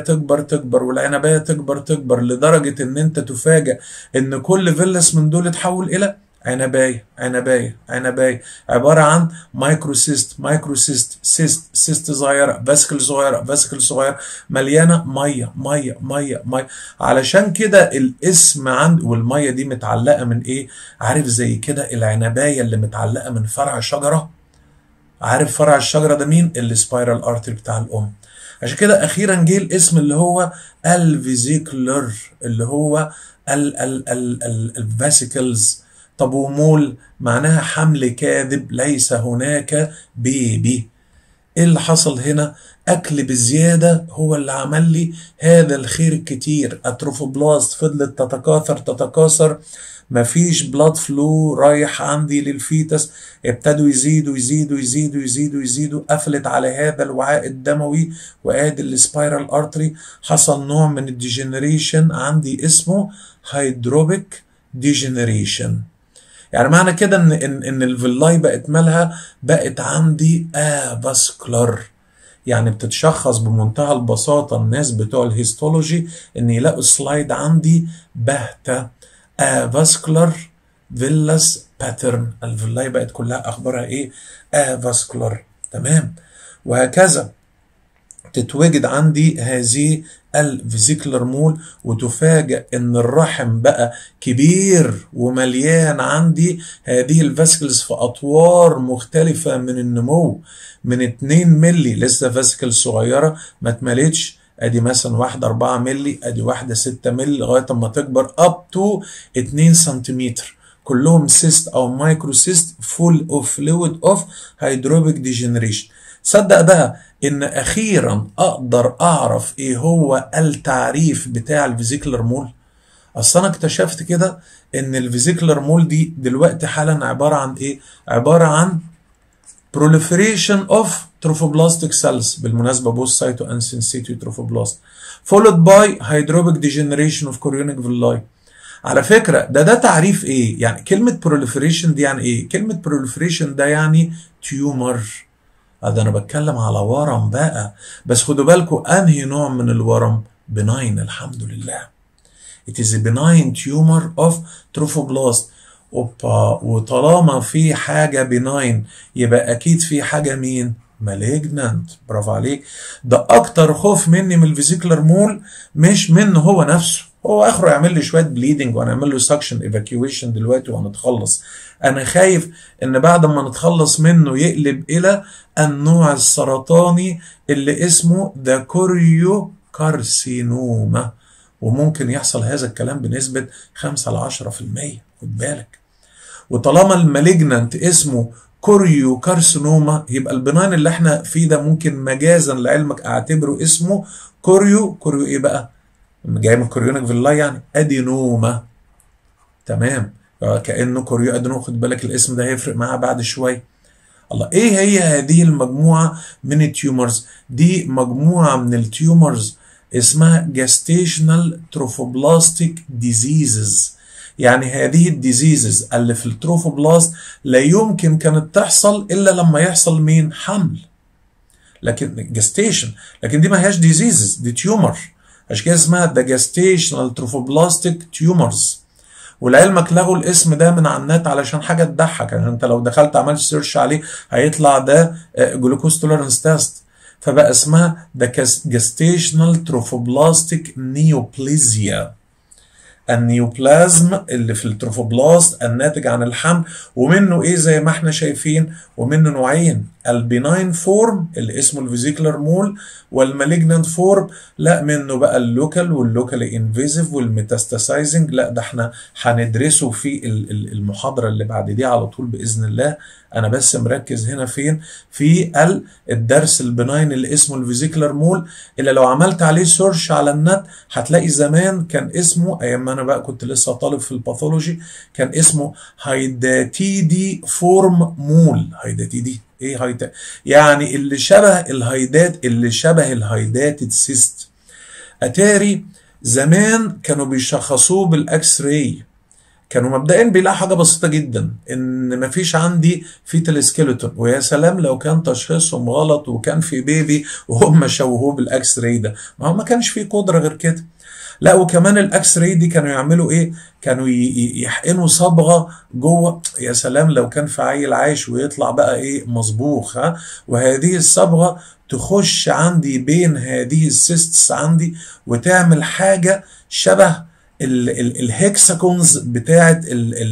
تكبر لدرجه ان انت تفاجئ ان كل فيلس من دول اتحول الى عنبايه. عباره عن مايكروسيست، سيست صغيره، فاسكل صغيره مليانه ميه. علشان كده الاسم والميه دي متعلقه من ايه؟ عارف زي كده العنبايه اللي متعلقه من فرع شجره. عارف فرع الشجره ده مين؟ السبايرال ارتري بتاع الام. عشان كده اخيرا جه الاسم اللي هو الفيزيكلر، اللي هو الفاسيكلز. طب ومول معناها حمل كاذب، ليس هناك بيبي. ايه اللي حصل هنا؟ اكل بزياده هو اللي عمل لي هذا الخير الكتير. اتروفوبلاست فضلت تتكاثر، مفيش بلاد فلو رايح عندي للفيتس، ابتدوا يزيدوا. قفلت على هذا الوعاء الدموي، وادي السبايرال ارتري. حصل نوع من الديجنريشن عندي اسمه هيدروبيك ديجنريشن. يعني معنى كده ان الفيلاي بقت مالها؟ بقت عندي افاسكولار. يعني بتتشخص بمنتهى البساطه الناس بتوع الهيستولوجي ان يلاقوا سلايد عندي باهته افاسكولار فيلاس باترن. الفيلاي بقت كلها اخبارها ايه؟ افاسكولار. تمام. وهكذا تتوجد عندي هذه الفيزيكلر مول، وتفاجأ ان الرحم بقى كبير ومليان عندي هذه الفاسكلز في اطوار مختلفة من النمو، من 2 ملي لسه فاسكل صغيرة ما اتملتش، ادي مثلا واحده 4 مللي، ادي واحده 6 مللي، لغايه اما تكبر اب تو 2 سنتيمتر، كلهم سيست او مايكرو سيست فول اوف فلويد اوف هيدروبيك ديجنريشن. تصدق بقى ان اخيرا اقدر اعرف ايه هو التعريف بتاع الفيزيكولار مول؟ اصل انا اكتشفت كده ان الفيزيكولار مول دي دلوقتي حالا عباره عن ايه؟ عباره عن proliferation of trophoblastic cells، بالمناسبه both cyto and syncytial trophoblast followed by hydropic degeneration of chorionic villi. على فكره ده تعريف ايه؟ يعني كلمه proliferation دي يعني ايه؟ كلمه proliferation ده يعني تيومر. ده انا بتكلم على ورم بقى، بس خدوا بالكم انهي نوع من الورم؟ benign الحمد لله. It is a benign tumor of trophoblast. اوبا، وطالما في حاجه benign يبقى اكيد في حاجه مين؟ malignant. برافو عليك. ده اكتر خوف مني من الفيزيكولار مول مش منه هو نفسه، هو اخره يعمل لي شويه بليدنج وهنعمل له سكشن ايفاكيويشن دلوقتي وهنتخلص. انا خايف ان بعد ما نتخلص منه يقلب الى النوع السرطاني اللي اسمه ذا كوريوكارسينوما، وممكن يحصل هذا الكلام بنسبه 5 ل 10%. خد بالك. وطالما المالجنانت اسمه كوريوكارسينوما يبقى البناين اللي احنا فيه ده ممكن مجازا لعلمك اعتبره اسمه كوريو ايه بقى؟ جاي من كوريونيك فيلاي يعني ادينوما. تمام، كانه كوريو ادينوما. خد بالك الاسم ده هيفرق معاها بعد شويه. الله، ايه هي هذه المجموعه من التيومرز؟ دي مجموعه من التيومرز اسمها gestational trophoblastic diseases. يعني هذه الديزيزز اللي في التروفوبلاست لا يمكن كانت تحصل الا لما يحصل مين؟ حمل. لكن جستيشن، لكن دي ما هياش ديزيزز، دي تيومر، عشان كده اسمها ذا جستيشنال تروفوبلاستيك تيومرز. ولعلمك لغوا الاسم ده من على النت علشان حاجه تضحك، يعني انت لو دخلت عملت سيرش عليه هيطلع ده جلوكوز توليرانس تيست، فبقى اسمها ذا جستيشنال تروفوبلاستيك نيوبليزيا. النيوبلازم اللي في التروفوبلاست الناتج عن الحمل، ومنه ايه زي ما احنا شايفين، ومنه نوعين، البيناين فورم اللي اسمه الفيزيكولار مول، والمالجنانت فورم لا منه بقى اللوكال واللوكال انفيزيف والميتاستاسايزنج. لا ده احنا هندرسه في المحاضره اللي بعد دي على طول باذن الله. انا بس مركز هنا فين؟ في الدرس البناين اللي اسمه الفيزيكولار مول، اللي لو عملت عليه سيرش على النت هتلاقي زمان كان اسمه، ايام ما انا بقى كنت لسه طالب في الباثولوجي، كان اسمه هايداتيدي فورم مول. هايداتيدي ايه؟ يعني اللي شبه الهايدات، اللي شبه الهايداتد سيست. اتاري زمان كانوا بيشخصوه بالاكس راي، كانوا مبدئيا بيلاقوا حاجه بسيطه جدا، ان مفيش عندي فيتال سكيلتون، ويا سلام لو كان تشخيصهم غلط وكان في بيبي وهم شوهوه بالاكس راي ده، ما هو ما كانش فيه قدره غير كده. لا وكمان الاكس راي دي كانوا يعملوا ايه؟ كانوا يحقنوا صبغه جوه، يا سلام لو كان في عيل عايش ويطلع بقى ايه؟ مصبوغ. وهذه الصبغه تخش عندي بين هذه السيستس عندي وتعمل حاجه شبه الهكساكونز بتاعت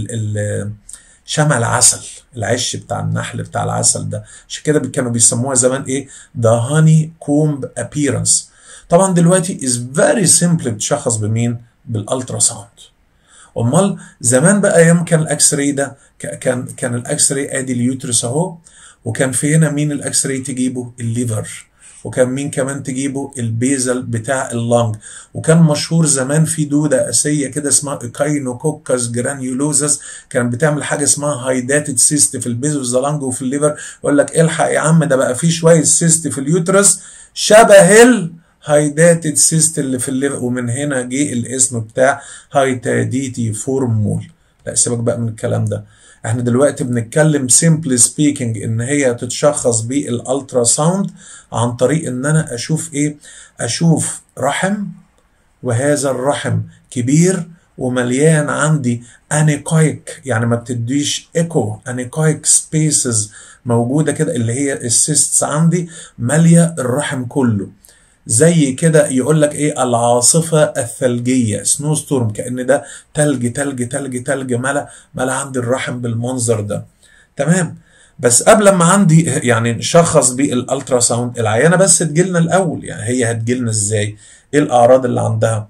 شمع العسل، العش بتاع النحل بتاع العسل ده، عشان كده كانوا بيسموها زمان ايه؟ the honeycomb appearance. طبعا دلوقتي is very simple بتشخص بمين؟ بالالترا ساوند. امال زمان بقى ايام كان الاكس راي ده كان الاكس راي ادي اليوترس اهو، وكان في هنا مين الاكس راي تجيبه؟ الليفر، وكان مين كمان تجيبه؟ البيزل بتاع اللنج. وكان مشهور زمان في دوده اسيه كده اسمها ايكاينوكوكس جرانيولوزس، كانت بتعمل حاجه اسمها هايداتد سيست في البيزل لانج وفي الليفر. يقول لك الحق يا عم ده بقى في شويه سيست في اليوترس شبه الهايداتد سيست اللي في الليفر، ومن هنا جه الاسم بتاع هايتاديتي فورم مول. لا سيبك بقى من الكلام ده، احنا دلوقتي بنتكلم سيمبلي سبيكينج ان هي تتشخص بالالترا ساوند عن طريق ان انا اشوف ايه؟ اشوف رحم، وهذا الرحم كبير ومليان عندي انيكويك، يعني ما بتديش ايكو، انيكويك سبيسز موجوده كده اللي هي السيستس عندي ماليه الرحم كله، زي كده يقول لك ايه؟ العاصفه الثلجيه، سنو ستورم، كأن ده تلج تلج تلج تلج ملا عند الرحم بالمنظر ده. تمام. بس قبل ما عندي يعني نشخص بالالترا ساوند العيانه بس تجيلنا الاول. يعني هي هتجيلنا ازاي؟ ايه الاعراض اللي عندها؟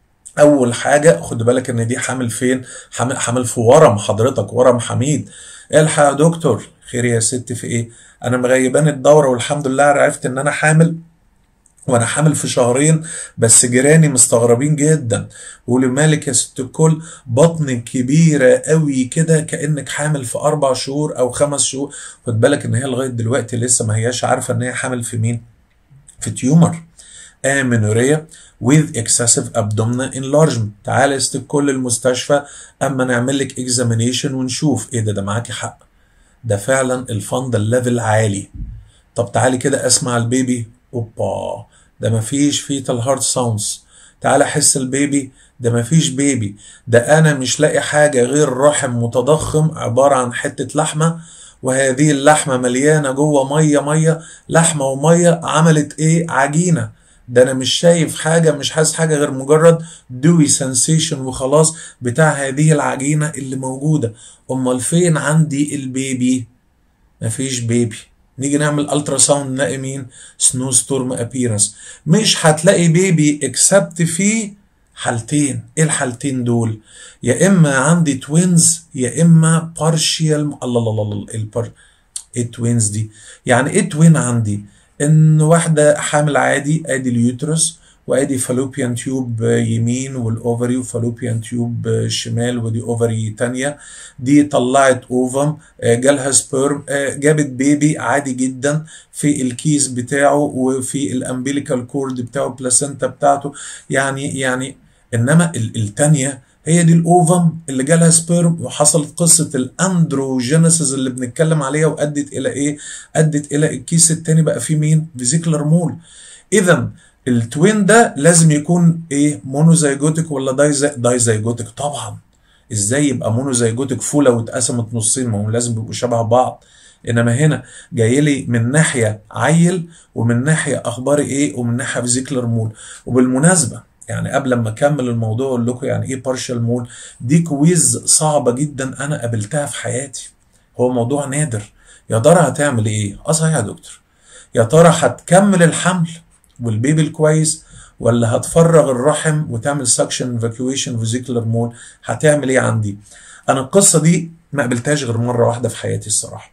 اول حاجه خد بالك ان دي حامل فين؟ حامل في ورم، حضرتك ورم حميد. الحق يا دكتور. خير يا ست في ايه؟ انا مغيبان الدوره والحمد لله عرفت ان انا حامل، وانا حامل في شهرين، بس جيراني مستغربين جدا بيقولوا مالك يا ست الكل بطنك كبيره قوي كده كانك حامل في 4 شهور او 5 شهور. خد بالك ان هي لغايه دلوقتي لسه ما هياش عارفه ان هي حامل في مين؟ في تيومر amenorrhea with excessive abdominal enlargement. تعالى يا ست الكل المستشفى اما نعمل لك examination ونشوف ايه ده معاكي حق، ده فعلا الفندل ليفل عالي. طب تعالي كده اسمع البيبي، اوبا ده مفيش فيتال هارت ساوندز. تعالى احس البيبي، ده مفيش بيبي، ده انا مش لاقي حاجه غير رحم متضخم عباره عن حته لحمه، وهذه اللحمه مليانه جوه ميه لحمه وميه عملت ايه؟ عجينه. ده انا مش شايف حاجه، مش حاسس حاجه غير مجرد دوي سنسيشن وخلاص بتاع هذه العجينه اللي موجوده. امال فين عندي البيبي؟ مفيش بيبي. نيجي نعمل الترا ساوند نلاقي مين؟ سنو ستورم ابيرنس. مش هتلاقي بيبي اكسبت في حالتين. ايه الحالتين دول؟ يا اما عندي توينز يا اما بارشيال. الله الله الله ايه التوينز دي؟ يعني ايه توين عندي؟ ان واحده حامل عادي، ادي اليوترس وادي فالوبيان تيوب يمين والاوفري، وفالوبيان تيوب شمال ودي اوفري تانية، دي طلعت اوفم، جالها سبيرم، جابت بيبي عادي جدا في الكيس بتاعه وفي الامبيليكال كورد بتاعه البلاسنتا بتاعته. يعني انما التانية هي دي الاوفم اللي جالها سبيرم وحصلت قصه الاندروجينيسيس اللي بنتكلم عليها، وادت الى ايه؟ ادت الى الكيس التاني بقى فيه مين؟ فيزيكلر مول. اذا التوين ده لازم يكون ايه؟ مونوزيجوتيك ولا دايزيجوتيك؟ طبعا. ازاي يبقى مونوزيجوتيك فوله واتقسمت نصين؟ ما هم لازم يبقوا شبه بعض. انما هنا جاي لي من ناحيه عيل ومن ناحيه اخباري ايه؟ ومن ناحيه فيزيكلر مول. وبالمناسبه يعني قبل ما اكمل الموضوع اقول لكم يعني ايه بارشال مول. دي كويز صعبه جدا انا قابلتها في حياتي، هو موضوع نادر. يا ترى هتعمل ايه؟ صحيح يا دكتور، يا ترى هتكمل الحمل والبيبي الكويس ولا هتفرغ الرحم وتعمل سكشن ايفاكيويشن فيزيكلر مول؟ هتعمل ايه عندي؟ انا القصه دي ما قابلتهاش غير مره واحده في حياتي الصراحه،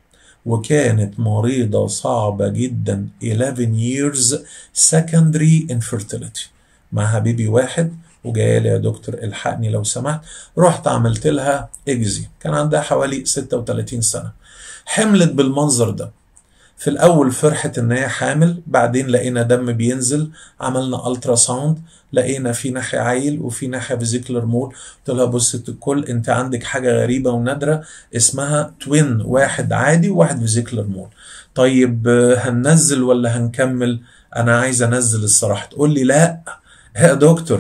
وكانت مريضه صعبه جدا 11 years secondary infertility، معها بيبي واحد وجايه لي يا دكتور الحقني لو سمحت. رحت عملت لها اجزي، كان عندها حوالي 36 سنه، حملت بالمنظر ده. في الاول فرحت ان هي حامل، بعدين لقينا دم بينزل، عملنا الترا ساوند لقينا في ناحيه عيل وفي ناحيه فيزيكلر مول. قلت لها بص الكل انت عندك حاجه غريبه ونادره اسمها توين، واحد عادي وواحد فيزيكلر مول. طيب هننزل ولا هنكمل؟ انا عايز انزل الصراحه. تقول لي لا يا دكتور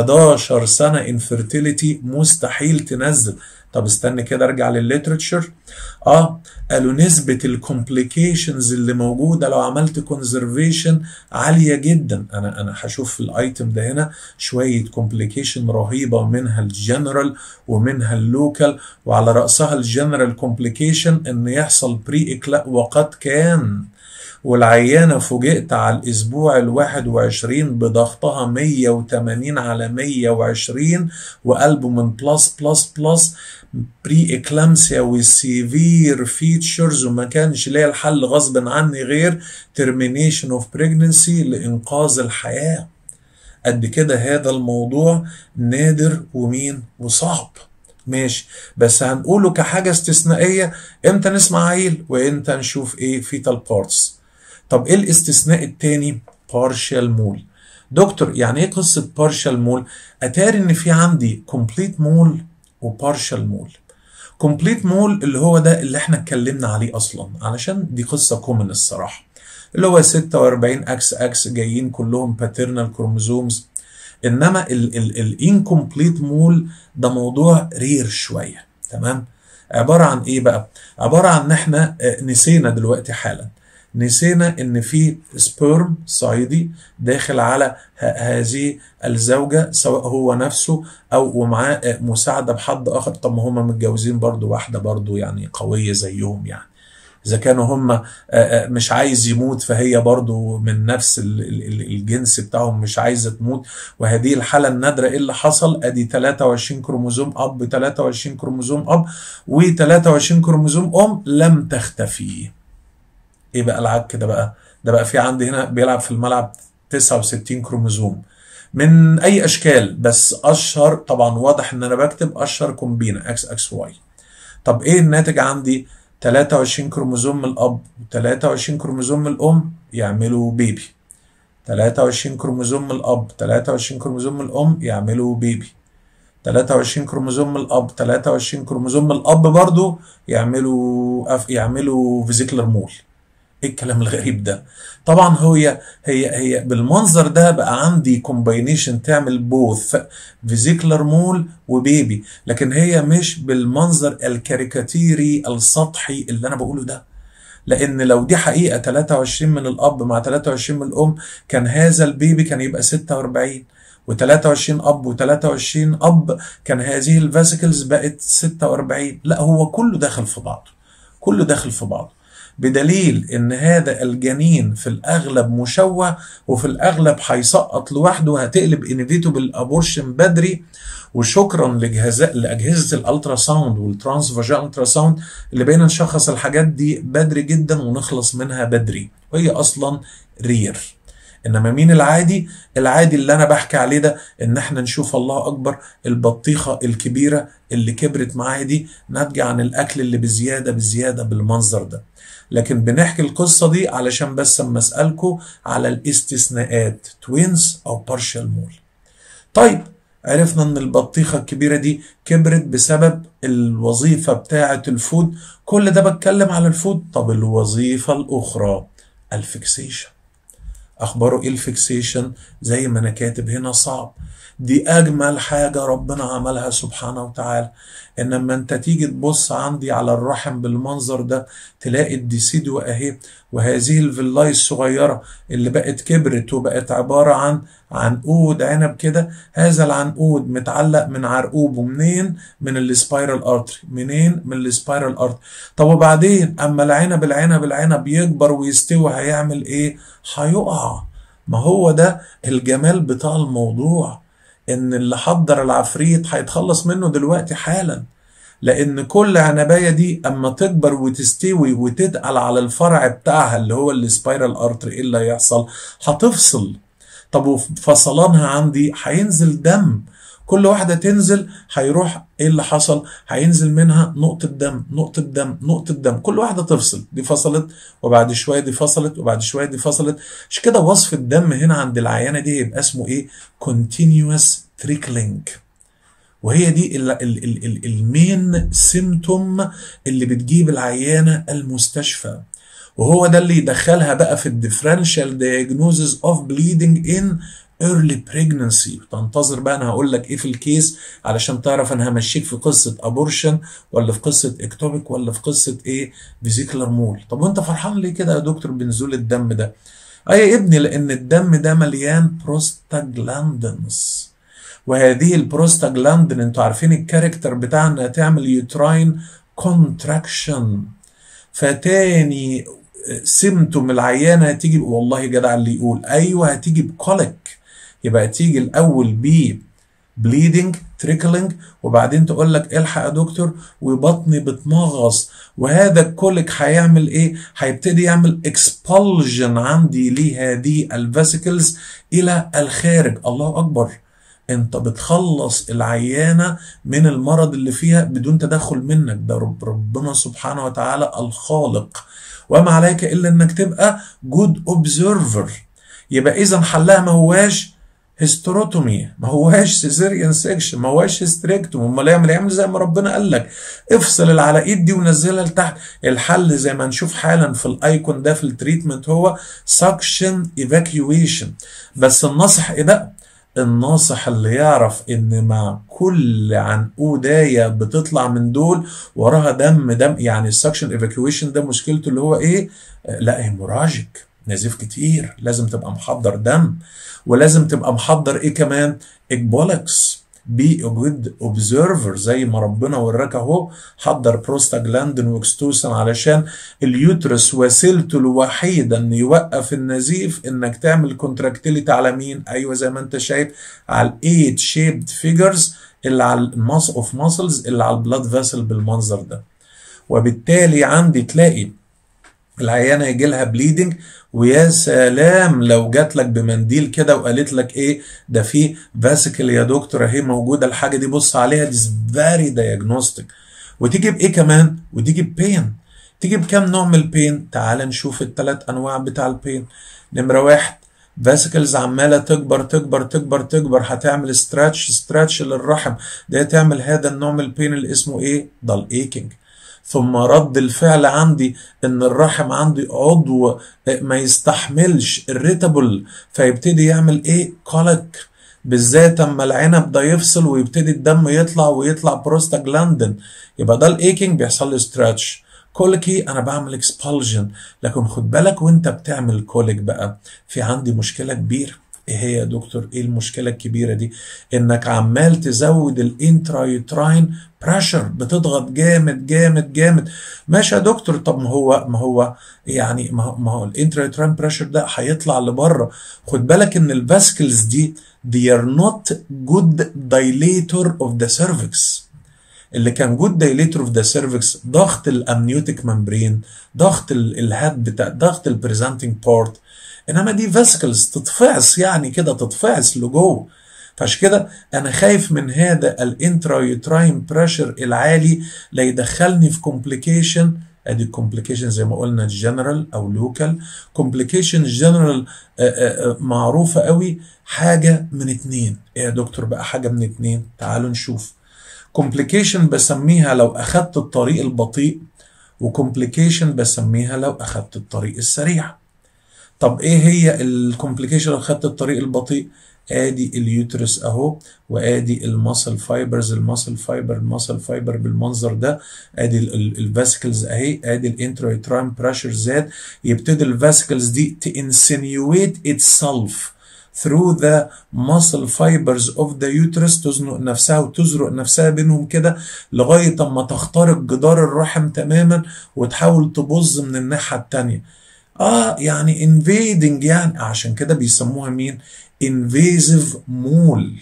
11 سنه انفيرتيليتي مستحيل تنزل. طب استنى كده ارجع للليترشر. قالوا نسبة الكومبليكيشنز اللي موجودة لو عملت كونزرفيشن عالية جدا. انا هشوف في الايتم ده هنا شوية كومبليكيشن رهيبة، منها الجنرال ومنها اللوكال، وعلى رأسها الجنرال كومبليكيشن ان يحصل بري اكلاء وقد كان. والعيانة فوجئت على الأسبوع ال21 بضغطها 180 على 120 وقلبه من بلس بلس بلس، بري اكلامسيا وسيفير فيتشرز، وما كانش ليا الحل غصب عني غير termination of pregnancy لإنقاذ الحياة. قد كده هذا الموضوع نادر ومين وصعب. ماشي، بس هنقوله كحاجة استثنائية. امتى نسمع عيل وامتى نشوف ايه؟ فيتال بارتس. طب ايه الاستثناء التاني؟ بارشال مول. دكتور يعني ايه قصة بارشال مول؟ اتاري ان في عندي كومبليت مول وبارشال مول. كومبليت مول اللي هو ده اللي احنا اتكلمنا عليه اصلا، علشان دي قصة كومن الصراحة، اللي هو 46 اكس اكس جايين كلهم باترنال كروموزومز. انما الانكمبليت مول ده موضوع رير شوية. تمام؟ عبارة عن ايه بقى؟ عبارة عن ان احنا نسينا دلوقتي حالا، نسينا ان في سبيرم صعيدي داخل على هذه الزوجة، سواء هو نفسه او ومعاه مساعدة بحد اخر. طب ما هما متجوزين برضو واحدة برضو يعني قوية زيهم يعني. اذا كانوا هم مش عايز يموت، فهي برضو من نفس الجنس بتاعهم مش عايزه تموت. وهذه الحاله النادره ايه اللي حصل؟ ادي 23 كروموزوم اب، 23 كروموزوم اب و23 كروموزوم ام لم تختفي. ايه بقى العك ده بقى؟ ده بقى في عندي هنا بيلعب في الملعب 69 كروموزوم من اي اشكال، بس اشهر طبعا واضح ان انا بكتب اشهر كومبينه اكس اكس واي. طب ايه الناتج عندي؟ 23 كروموزوم من الاب و23 كروموزوم من الام يعملوا بيبي، 23 كروموزوم من الاب 23 كروموزوم من الام يعملوا بيبي، 23 كروموزوم من الاب 23 كروموزوم من الاب برضو يعملوا فيزيكلر مول. ايه الكلام الغريب ده؟ طبعا هي بالمنظر ده بقى عندي كومباينيشن تعمل بوث فيزيكلر مول وبيبي، لكن هي مش بالمنظر الكاريكاتيري السطحي اللي انا بقوله ده. لان لو دي حقيقه 23 من الاب مع 23 من الام كان هذا البيبي كان يبقى 46، و23 اب و23 اب كان هذه الفاسيكلز بقت 46. لا، هو كله داخل في بعضه، كله داخل في بعضه، بدليل ان هذا الجنين في الاغلب مشوه، وفي الاغلب هيسقط لوحده وهتقلب انيفيتابل ابورشن بدري. وشكرا لاجهزه الالترا ساوند والترانس فاجينال الترا ساوند اللي بقينا نشخص الحاجات دي بدري جدا ونخلص منها بدري، وهي اصلا رير. انما مين العادي؟ العادي اللي انا بحكي عليه ده ان احنا نشوف الله اكبر البطيخه الكبيره اللي كبرت معايا دي ناتجه عن الاكل اللي بزياده بالمنظر ده. لكن بنحكي القصه دي علشان بس اما اسالكم على الاستثناءات، توينز او بارشال مول. طيب عرفنا ان البطيخه الكبيره دي كبرت بسبب الوظيفه بتاعه الفود، كل ده بتكلم على الفود. طب الوظيفه الاخرى الفيكسيشن، اخباره ايه الفيكسيشن؟ زي ما انا كاتب هنا صعب، دي اجمل حاجه ربنا عملها سبحانه وتعالى. انما انت تيجي تبص عندي على الرحم بالمنظر ده تلاقي الديسيدو اهي، وهذه الفيلاي الصغيره اللي بقت كبرت وبقت عباره عن عنقود عنب كده. هذا العنقود متعلق من عرقوبه منين؟ من السبايرال ارتري. منين؟ من السبايرال ارتري. طب وبعدين اما العنب يكبر ويستوي هيعمل ايه؟ هيقع. ما هو ده الجمال بتاع الموضوع، ان اللي حضر العفريت هيتخلص منه دلوقتي حالا. لان كل عنبايه دي اما تكبر وتستوي وتتقل على الفرع بتاعها اللي هو السبايرال ارتري، ايه اللي هيحصل؟ هتفصل. طب وفصلانها عندي هينزل دم، كل واحده تنزل هيروح ايه اللي حصل؟ هينزل منها نقطه دم نقطه دم نقطه دم، كل واحده تفصل، دي فصلت وبعد شويه دي فصلت وبعد شويه دي فصلت. عشان كده وصف الدم هنا عند العيانه دي هيبقى اسمه ايه؟ continuous trickling. وهي دي المين سيمتوم اللي بتجيب العيانه المستشفى، وهو ده اللي يدخلها بقى في الديفرنشال دايجنوزز اوف بليدنج ان early pregnancy. تنتظر بقى انا هقول لك ايه في الكيس علشان تعرف انا همشيك في قصه ابورشن ولا في قصه اكتوبيك ولا في قصه ايه؟ فيزيكلر مول. طب وانت فرحان ليه كده يا دكتور بنزول الدم ده؟ يا ابني لان الدم ده مليان بروستاجلاندنز، وهذه البروستاجلاندن انتوا عارفين الكاركتر بتاعنا تعمل يوتراين كونتراكشن. فتاني سيمتوم العيانه هتيجي، والله جدع اللي يقول ايوه هتيجي بكوليك. يبقى تيجي الاول ب بليدنج تريكلينج، وبعدين تقول لك الحق يا دكتور وبطني بتمغص. وهذا الكوليك هيعمل ايه؟ هيبتدي يعمل اكسبولجن عندي لهذه الفاسيكلز الى الخارج. الله اكبر، انت بتخلص العيانه من المرض اللي فيها بدون تدخل منك. ده ربنا سبحانه وتعالى الخالق، وما عليك الا انك تبقى جود اوبزرفر. يبقى اذا حلها ما هواش هيستروتومي، ما هواش سيزيريان سيكشن، ما هواش هيستريكتوم. امال يعمل زي ما ربنا قال لك، افصل العلاقيد دي ونزلها لتحت. الحل زي ما نشوف حالا في الايكون ده في التريتمنت هو سكشن ايفاكيويشن. بس الناصح ايه بقى؟ الناصح اللي يعرف ان مع كل عنقودايه بتطلع من دول وراها دم. يعني السكشن ايفاكيويشن ده مشكلته اللي هو ايه؟ لا هيموراجيك، نزيف كتير، لازم تبقى محضر دم، ولازم تبقى محضر ايه كمان؟ اكبولكس. be a good observer زي ما ربنا وراك اهو. حضر بروستاجلاندين واكستوسن علشان اليوترس وسيلته الوحيده ان يوقف النزيف انك تعمل كونتراكتيليتي على مين؟ ايوه زي ما انت شايف على الايت شيبد فيجرز اللي على الماس اوف ماسلز اللي على البلاد فاسل بالمنظر ده. وبالتالي عندي تلاقي العيانه يجي لها بليدنج، ويا سلام لو جات لك بمنديل كده وقالت لك ايه ده في فاسيكل يا دكتور اهي موجوده الحاجه دي بص عليها دي فيري دايجنوستيك. وتيجي بايه كمان؟ وتيجي ببين. تيجي بكام نوع من البين؟ تعال نشوف الثلاث انواع بتاع البين. نمره واحد فاسيكلز عماله تكبر تكبر تكبر تكبر، هتعمل ستراتش للرحم، ده تعمل هذا النوع من البين اللي اسمه ايه؟ ضل ايكينج. ثم رد الفعل عندي ان الرحم عندي عضو ما يستحملش الريتابل، فيبتدي يعمل ايه؟ كوليك، بالذات اما العنب ده يفصل ويبتدي الدم يطلع ويطلع بروستاجلاندين، يبقى ده الايكينج بيحصل له ستراتش. كوليكي انا بعمل اكسبالجن. لكن خد بالك وانت بتعمل كوليك بقى في عندي مشكله كبيره. ايه هي يا دكتور؟ ايه المشكله الكبيره دي؟ انك عمال تزود الانترايوتراين بريشر، بتضغط جامد جامد جامد. ماشي يا دكتور، طب ما هو يعني ما هو الانترايوتراين بريشر ده هيطلع لبره. خد بالك ان الفاسكلز دي they are not good dilator of the cervix. اللي كان جود دايليتور اوف ذا سيرفكس ضغط الامنيوتيك ممبرين، ضغط الهاد بتاع ضغط البريزنتنج بارت، انما دي فاسكلز تتفعص يعني كده تتفعص لجوه. فعشان كده انا خايف من هذا الانترايوتراين بريشر العالي لا يدخلني في كومبليكيشن. ادي الكومبليكيشن زي ما قلنا جنرال او لوكال. كومبليكيشن جنرال معروفه قوي، حاجه من اتنين. ايه يا دكتور بقى حاجه من اتنين؟ تعالوا نشوف. كومبليكيشن بسميها لو اخدت الطريق البطيء، وكومبليكيشن بسميها لو اخدت الطريق السريع. طب ايه هي الكومبليكيشن لو اخدت الطريق البطيء؟ ادي اليوترس اهو، وادي الماسل فايبرز، الماسل فايبر بالمنظر ده، ادي الفاسيكلز اهي، ادي الانترايوتراين بريشر زاد، يبتدي الفاسيكلز دي تانسينيويت اتسلف through the muscle fibers of the uterus، تزنق نفسها وتزرق نفسها بينهم كده لغاية اما تخترق جدار الرحم تماما وتحاول تبظ من الناحية التانية. يعني invading، يعني عشان كده بيسموها مين؟ invasive mole.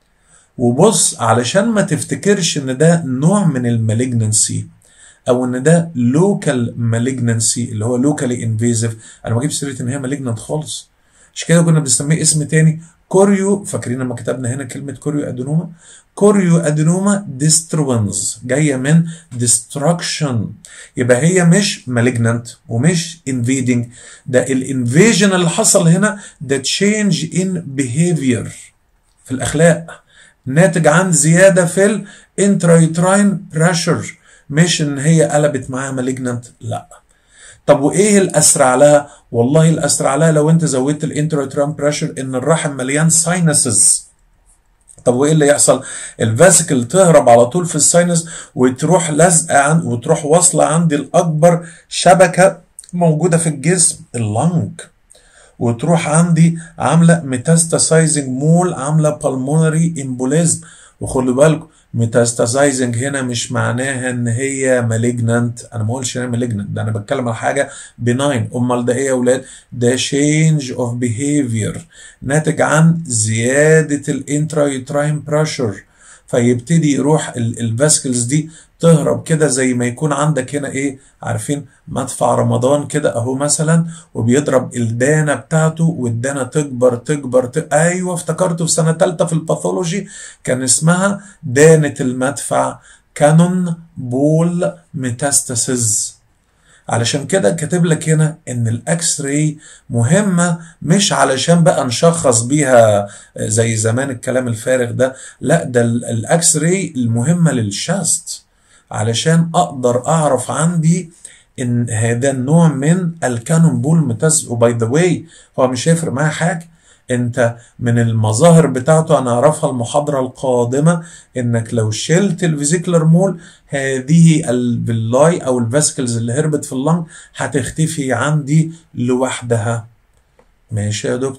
وبص علشان ما تفتكرش ان ده نوع من المالجنسي او ان ده لوكال مالجنسي اللي هو لوكالي انفيزيف، انا ما اجيب سيره ان هي مالجنت خالص. مش كده كنا بنسميه اسم تاني كوريو، فاكرين لما كتبنا هنا كلمه كوريو ادينوما؟ كوريو ادينوما ديستروينز جايه من ديستركشن، يبقى هي مش مالجنت ومش انفيدنج، ده الانفيجن اللي حصل هنا ده تشينج ان بيهيفير في الاخلاق ناتج عن زياده في الانترايوتراين بريشر، مش ان هي قلبت معاها مالجنت، لا. طب وايه الاسرع لها؟ والله الاسرع لها لو انت زودت الانترايوتراين بريشر ان الرحم مليان ساينسز. طب وايه اللي يحصل؟ الفاسيكل تهرب على طول في الساينس وتروح لازقه وتروح واصله عند الاكبر شبكه موجوده في الجسم اللنج، وتروح عندي عامله ميتاستاسايزنج مول، عامله بالمونري امبوليزم. وخلوا بالكم ميتاستاسايزنج هنا مش معناها ان هي مالجنانت، انا ما اقولش ان هي مالجنانت، ده انا بتكلم على حاجه بناين. امال ده ايه يا اولاد؟ ده شينج اوف بيهيفير ناتج عن زياده الانترايوتراين بريشر، فيبتدي يروح الفاسكلز دي تهرب كده زي ما يكون عندك هنا ايه، عارفين مدفع رمضان كده اهو مثلا، وبيضرب الدانه بتاعته والدانه تكبر ايوه افتكرته في سنه ثالثه في الباثولوجي كان اسمها دانه المدفع، كانون بول ميتاستاسيز. علشان كده كاتب لك هنا ان الاكس راي مهمه، مش علشان بقى نشخص بيها زي زمان الكلام الفارغ ده، لا ده الاكس راي المهمه للشاست علشان اقدر اعرف عندي ان هذا النوع من الكانون بول ميتاستاسيز. وباي ذا واي هو مش هيفرق معايا حاجه، انت من المظاهر بتاعته انا اعرفها المحاضره القادمه، انك لو شلت الفيزيكولار مول هذه الفيلاي او الفاسكلز اللي هربت في اللنج هتختفي عندي لوحدها. ماشي يا دكتور،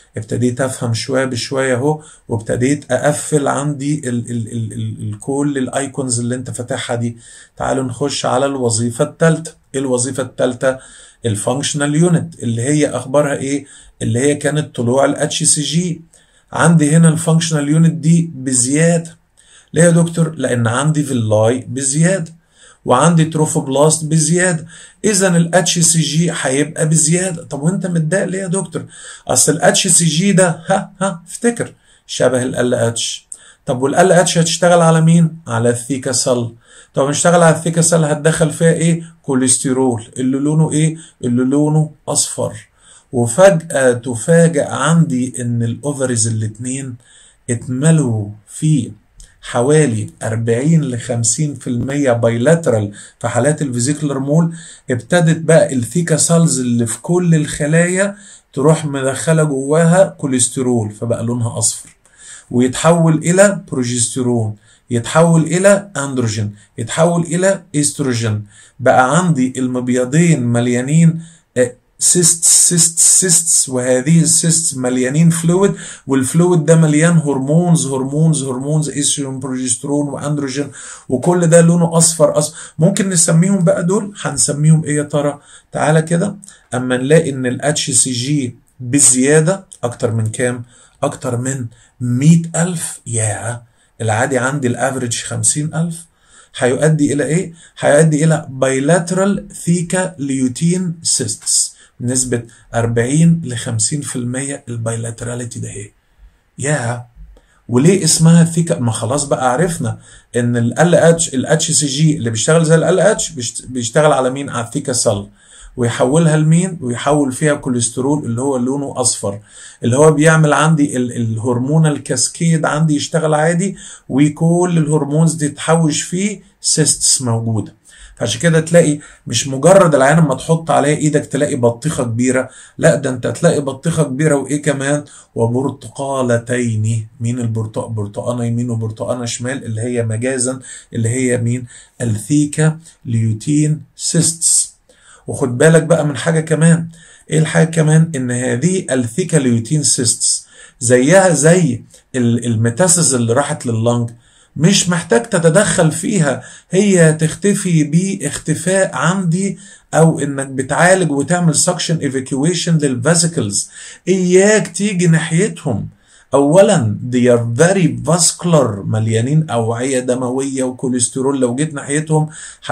ابتديت افهم شويه بشويه اهو، وابتديت اقفل عندي كل الايكونز اللي انت فاتحها دي. تعالوا نخش على الوظيفه الثالثه. ايه الوظيفه الثالثه؟ الفانكشنال يونت، اللي هي اخبارها ايه؟ اللي هي كانت طلوع الاتش سي جي. عندي هنا الفانكشنال يونت دي بزياده. ليه يا دكتور؟ لان عندي فيلاي بزياده وعندي تروفوبلاست بزياده، اذا الاتش سي جي هيبقى بزياده. طب وانت متضايق ليه يا دكتور؟ اصل الاتش سي جي ده افتكر شبه ال اتش. طب والال اتش هتشتغل على مين؟ على الثيكا سيل. طب نشتغل على الثيكا سيل هتدخل فيها ايه؟ كوليسترول اللي لونه ايه؟ اللي لونه اصفر. وفجأة تفاجأ عندي ان الاوفريز الاتنين اتملوا في حوالي 40 ل 50% بايلاترال في حالات الفيزيكولار مول. ابتدت بقى الثيكا سيلز اللي في كل الخلايا تروح مدخله جواها كوليسترول، فبقى لونها اصفر ويتحول الى بروجستيرون، يتحول الى اندروجين، يتحول الى استروجين. بقى عندي المبيضين مليانين سيستس وهذه السيستس مليانين فلويد، والفلويد ده مليان هرمونز استروجين بروجسترون واندروجين، وكل ده لونه اصفر. ممكن نسميهم بقى دول، هنسميهم ايه يا ترى؟ تعالى كده اما نلاقي ان الاتش سي جي بزياده اكتر من كام؟ اكتر من 100,000. يا العادي عندي الافريج 50,000. هيؤدي الى ايه؟ هيؤدي الى بايلاترال ثيكا ليوتين سيستس نسبة 40 ل 50% البايلاتراليتي ده ايه؟ يا وليه اسمها ثيكا؟ ما خلاص بقى عرفنا ان الاتش سي جي اللي بيشتغل زي ال اتش بيشتغل على مين؟ على الثيكا سيل، ويحولها لمين؟ ويحول فيها كوليسترول اللي هو لونه اصفر، اللي هو بيعمل عندي الهرمونال كاسكيد عندي يشتغل عادي، وكل الهرمونز دي تتحوش فيه سيستس موجوده. فعشان كده تلاقي مش مجرد العين اما تحط عليها ايدك تلاقي بطيخه كبيره، لا ده انت تلاقي بطيخه كبيره وايه كمان؟ وبرتقالتين. مين البرتقال؟ برتقانه يمين وبرتقانه شمال، اللي هي مجازا اللي هي مين؟ الثيكا ليوتين سيستس. وخد بالك بقى من حاجه كمان. ايه الحاجه كمان؟ ان هذه الثيكا ليوتين سيستس زيها زي الميتاسيس اللي راحت لللنج، مش محتاج تتدخل فيها، هي تختفي باختفاء عندي، او انك بتعالج وتعمل سكشن ايفاكيويشن للفاسيكلز. اياك تيجي ناحيتهم. اولا they are very vascular، مليانين اوعيه دمويه وكوليسترول، لو جيت ناحيتهم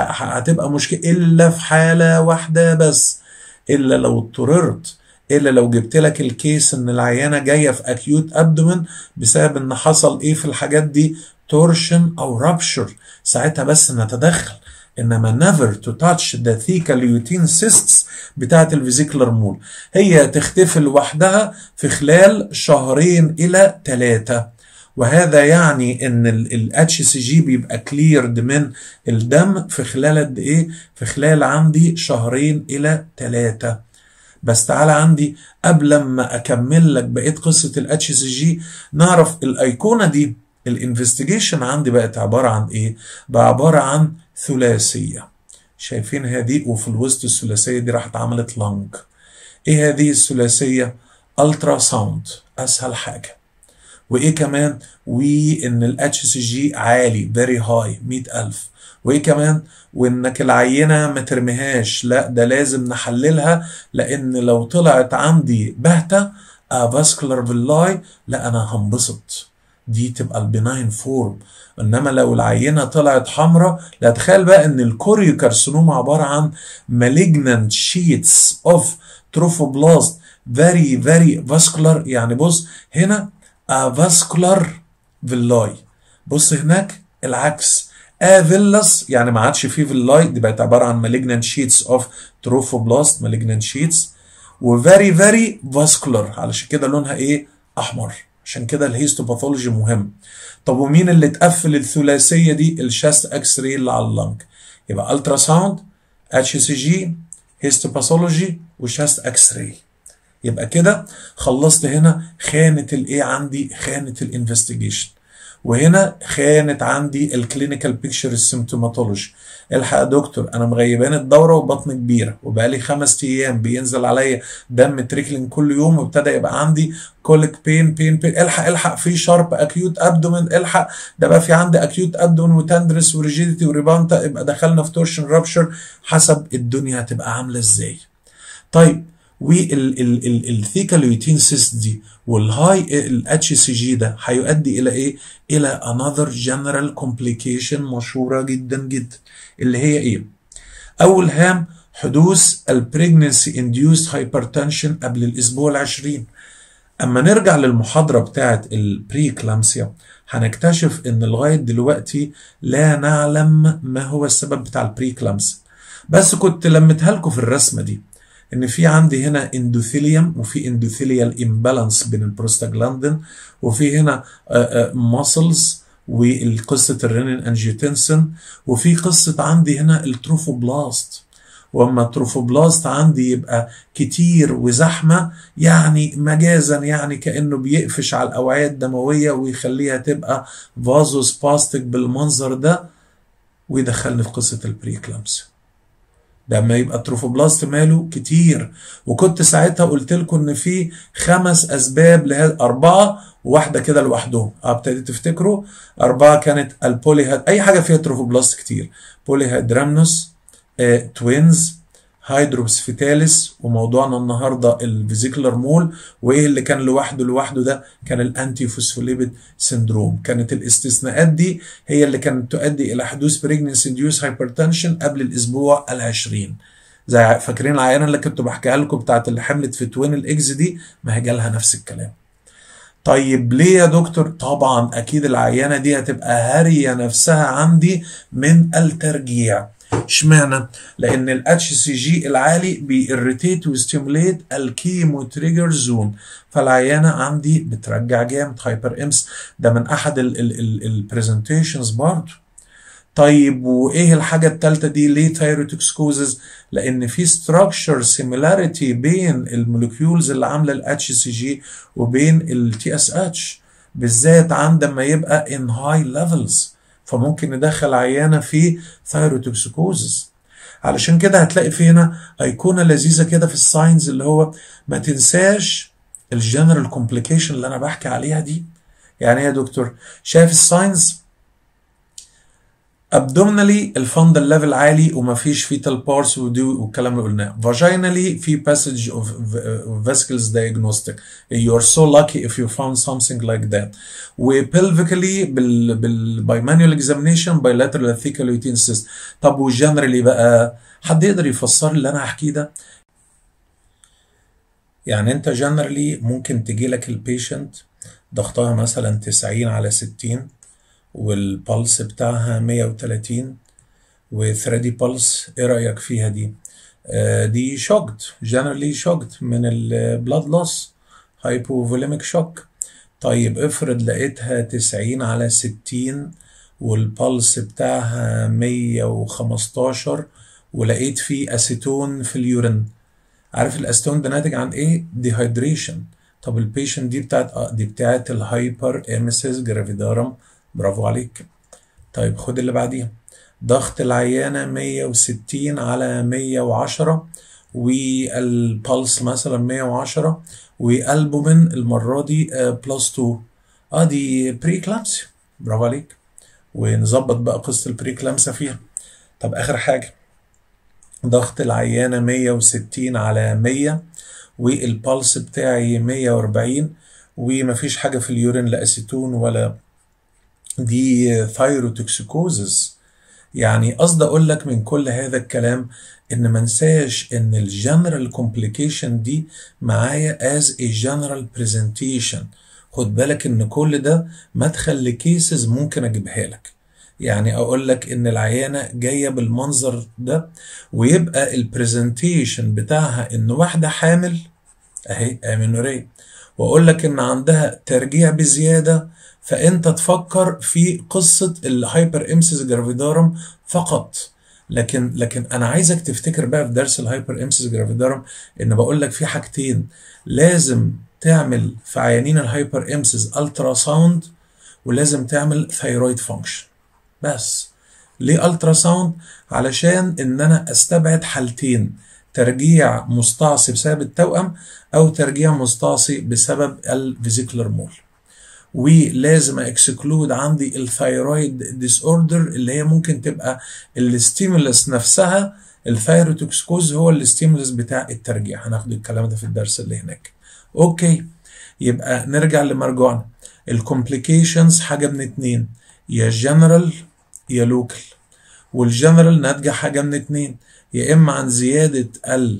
هتبقى مشكله، الا في حاله واحده بس، الا لو اضطررت، الا لو جبت لك الكيس ان العيانه جايه في اكيوت ابدومن بسبب ان حصل ايه في الحاجات دي؟ تورشن او رابشر، ساعتها بس نتدخل. انما never to touch the theca lutein cysts بتاعت الفيزيكولار مول. هي تختفي لوحدها في خلال 2 إلى 3، وهذا يعني ان الاتش سي جي بيبقى كليرد من الدم في خلال قد ايه؟ في خلال عندي 2 إلى 3. بس تعالى عندي قبل ما اكمل لك بقيه قصه الاتش سي جي نعرف الايقونه دي. الانفستيجيشن عندي بقت عباره عن ايه؟ بقى عباره عن ثلاثيه. شايفين هذه؟ وفي الوسط الثلاثيه دي راحت عملت لنج. ايه هذه الثلاثيه؟ الترا ساوند اسهل حاجه. وايه كمان؟ وان الاتش سي جي عالي فيري هاي 100,000. وايه كمان؟ وانك العينه ما ترميهاش، لا ده لازم نحللها، لان لو طلعت عندي باهته فاسكولار فيلاي لا انا هنبسط، دي تبقى البناين فورم. انما لو العينه طلعت حمراء، لا تخيل بقى ان الكوريو كارسينوما عباره عن malignant sheets of trophoblast very vascular. يعني بص هنا فاسكولار فيلاي، بص هناك العكس افيلاس، يعني ما عادش فيه فيلاي، دي بقت عباره عن malignant sheets of trophoblast malignant sheets وفيري فاسكولار، علشان كده لونها ايه؟ احمر. عشان كده الهيستوباثولوجي مهم. طب ومين اللي تقفل الثلاثيه دي؟ الشاست اكس راي اللي على اللنج. يبقى الترا ساوند، اتش سي جي، هيستوباثولوجي، وشاست اكس راي. يبقى كده خلصت هنا خانه الايه عندي؟ خانه الانفستيجيشن. وهنا خانت عندي الكلينيكال بيكتشر السيمتوماتولوجي. الحق يا دكتور انا مغيبان الدوره وبطني كبيره وبقالي 5 ايام بينزل عليا دم تريكلين كل يوم وابتدى يبقى عندي كوليك بين الحق في شارب اكيوت ابدومين، الحق ده بقى في عندي اكيوت ابدومين وتندرس وريجيديتي وريبانتا، يبقى دخلنا في تورشن رابشر. حسب الدنيا هتبقى عامله ازاي. طيب والثيكالويتين سيست دي والهاي الاتش سي جي ده هيؤدي الى ايه؟ الى another general complication مشهوره جدا جدا، اللي هي ايه؟ اول هام حدوث البريجنسي induced hypertension قبل الاسبوع ال20. اما نرجع للمحاضره بتاعه البريكلامسيا هنكتشف ان لغايه دلوقتي لا نعلم ما هو السبب بتاع البريكلامسيا، بس كنت لمتها لكم في الرسمه دي ان في عندي هنا اندوثيليوم وفي اندوثيليال امبالانس بين البروستاجلاندين، وفي هنا ماسلز وقصه الرينين انجيوتنسين، وفي قصه عندي هنا التروفوبلاست. واما التروفوبلاست عندي يبقى كتير وزحمه، يعني مجازا يعني كانه بيقفش على الاوعيه الدمويه ويخليها تبقى فازوسباستيك بالمنظر ده، ويدخلني في قصه البريكلامسيا. لما يبقى التروفوبلاست ماله كتير، وكنت ساعتها قلت لكم ان في 5 اسباب لهذا، 4 وواحده كده لوحدهم. ابتديت تفتكروا 4 كانت البولي اي حاجه فيها تروفوبلاست كتير، بولي هيدرامنوس، توينز، هيدروبس فيتاليس، وموضوعنا النهارده الفيزيكولار مول. وايه اللي كان لوحده ده؟ كان الانتي فوسفوليبيد سيندروم. كانت الاستثناءات دي هي اللي كانت تؤدي الى حدوث بريجنسي انديوس هايبرتنشن قبل الاسبوع ال20. زي فاكرين العيانه اللي كنت بحكيها لكم بتاعت اللي حملت في توين الاكس دي؟ ما هي جالها نفس الكلام. طيب ليه يا دكتور؟ طبعا اكيد العيانه دي هتبقى هاريه نفسها عندي من الترجيع. اشمعنى؟ لان الاتش سي جي العالي بيريتيت ويستيموليت الكيمو تريجر زون، فالعيانه عندي بترجع جامد، هايبر امس. ده من احد البرزنتيشنز برضه. طيب وايه الحاجه الثالثه دي؟ ليه ثايروتوكسكوزز؟ لان في ستراكشر سيميلاريتي بين الموليكيولز اللي عامله الاتش سي جي وبين التي اس اتش، بالذات عندما يبقى ان هاي ليفلز، فممكن ندخل عيانه في ثايروتوكسيكوزس. علشان كده هتلاقي في هنا ايقونه لذيذه كده في الساينز، اللي هو ما تنساش الجنرال كومبليكيشن اللي انا بحكي عليها دي. يعني ايه يا دكتور؟ شايف الساينز؟ ابدومينالي الفندل ليفل عالي ومفيش فيتال بارس والكلام اللي قلناه. فاجينالي في passage of vesicles diagnostic. You're so lucky if you found something like that. وبلفيكالي بالبايمانيوال examination bilateral thiccal cyst. طب وجنرالي بقى حد يقدر يفسر اللي انا هحكيه ده؟ يعني انت جنرالي ممكن تجي لك البيشنت ضغطها مثلا 90/60 والبلس بتاعها 130 وثريدي بلس. ايه رأيك فيها دي؟ دي شوكت، جنرالي شوكت من البلاد لوس، هايبوفوليميك شوك. طيب افرض لقيتها 90/60 والبلس بتاعها 115 ولقيت فيه اسيتون في اليورين. عارف الاسيتون ده ناتج عن ايه؟ ديهايدريشن. طب البيشنت دي بتاعت الهايبر اميسيس جرافيدارم. برافو عليك. طيب خد اللي بعديها. ضغط العيانة 160/110 والبلس مثلا 110 والبومين المرة دي +2. دي بريكلامسيا. برافو عليك. ونظبط بقى قصة البريكلامسيا فيها. طب آخر حاجة، ضغط العيانة 160/100 والبلس بتاعي 140 ومفيش حاجة في اليورين لا أسيتون ولا، دي ثايروتوكسيكوزس. يعني قصد اقول لك من كل هذا الكلام ان ما انساش ان الجنرال كومبليكيشن دي معايا از a جنرال برزنتيشن. خد بالك ان كل ده مدخل لكيسز ممكن اجيبها لك. يعني اقول لك ان العيانه جايه بالمنظر ده ويبقى البرزنتيشن بتاعها ان واحده حامل اهي امينوريه، واقول لك ان عندها ترجيع بزياده، فانت تفكر في قصه الهايبر امسيس جرافيدارم فقط. لكن انا عايزك تفتكر بقى في درس الهايبر امسيس جرافيدارم ان بقول لك في حاجتين لازم تعمل في عيانين الهايبر امسيس: الترا ساوند ولازم تعمل ثايرويد فانكشن. بس ليه الترا ساوند؟ علشان ان انا استبعد حالتين: ترجيع مستعصي بسبب التوأم او ترجيع مستعصي بسبب الفيزيكولار مول. ولازم اكسكلود عندي الثايرويد ديس اوردر اللي هي ممكن تبقى الستيمولس نفسها. الثايروتوكسكوز هو الستيمولس بتاع الترجيع، هناخد الكلام ده في الدرس اللي هناك. اوكي، يبقى نرجع لمرجوعنا. الكومبليكيشنز حاجه من اتنين: يا جنرال يا لوكال. والجنرال ناتجه حاجه من اتنين: يا اما عن زياده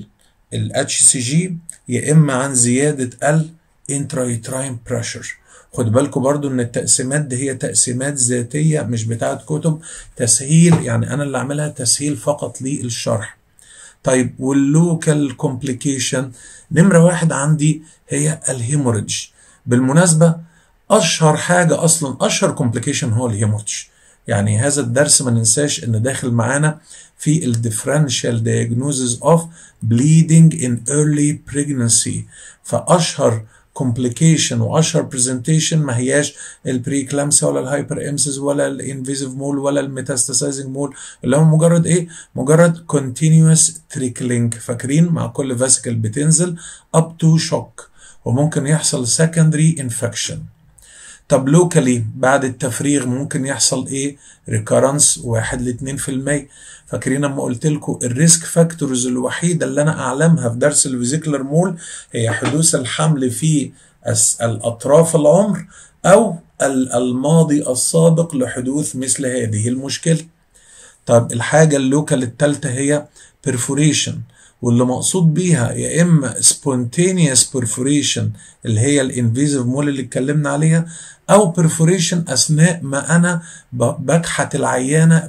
ال HCG يا اما عن زياده الانترايتراين بريشر. خد بالكم برضو ان التقسيمات دي هي تقسيمات ذاتيه مش بتاعت كتب، تسهيل، يعني انا اللي عاملها تسهيل فقط للشرح. طيب واللوكال كومبليكيشن نمره واحد عندي هي الهيموريدج. بالمناسبه اشهر حاجه اصلا، اشهر كومبليكيشن هو الهيموريدج. يعني هذا الدرس ما ننساش ان داخل معانا في الديفرنشال diagnosis of bleeding in early pregnancy. فاشهر complication واشهر برزنتيشن ما هياش البريكلامسيا ولا الهايبر امسيس ولا الانفيزيف مول ولا الميتاستاسايزنج مول، اللي هم مجرد ايه؟ مجرد continuous trickling. فاكرين؟ مع كل فاسيكل بتنزل up to shock وممكن يحصل secondary infection. طب لوكالي بعد التفريغ ممكن يحصل ايه؟ ريكارنس 1 ل 2%. فاكرين لما قلت لكم الريسك فاكتورز الوحيده اللي انا اعلمها في درس الفيزيكولار مول هي حدوث الحمل في الاطراف العمر او الماضي السابق لحدوث مثل هذه المشكله. طب الحاجه اللوكال الثالثه هي perforation، واللي مقصود بيها يا اما spontaneous perforation اللي هي الانفيزيف مول اللي اتكلمنا عليها، او perforation اثناء ما انا بكحت العيانه.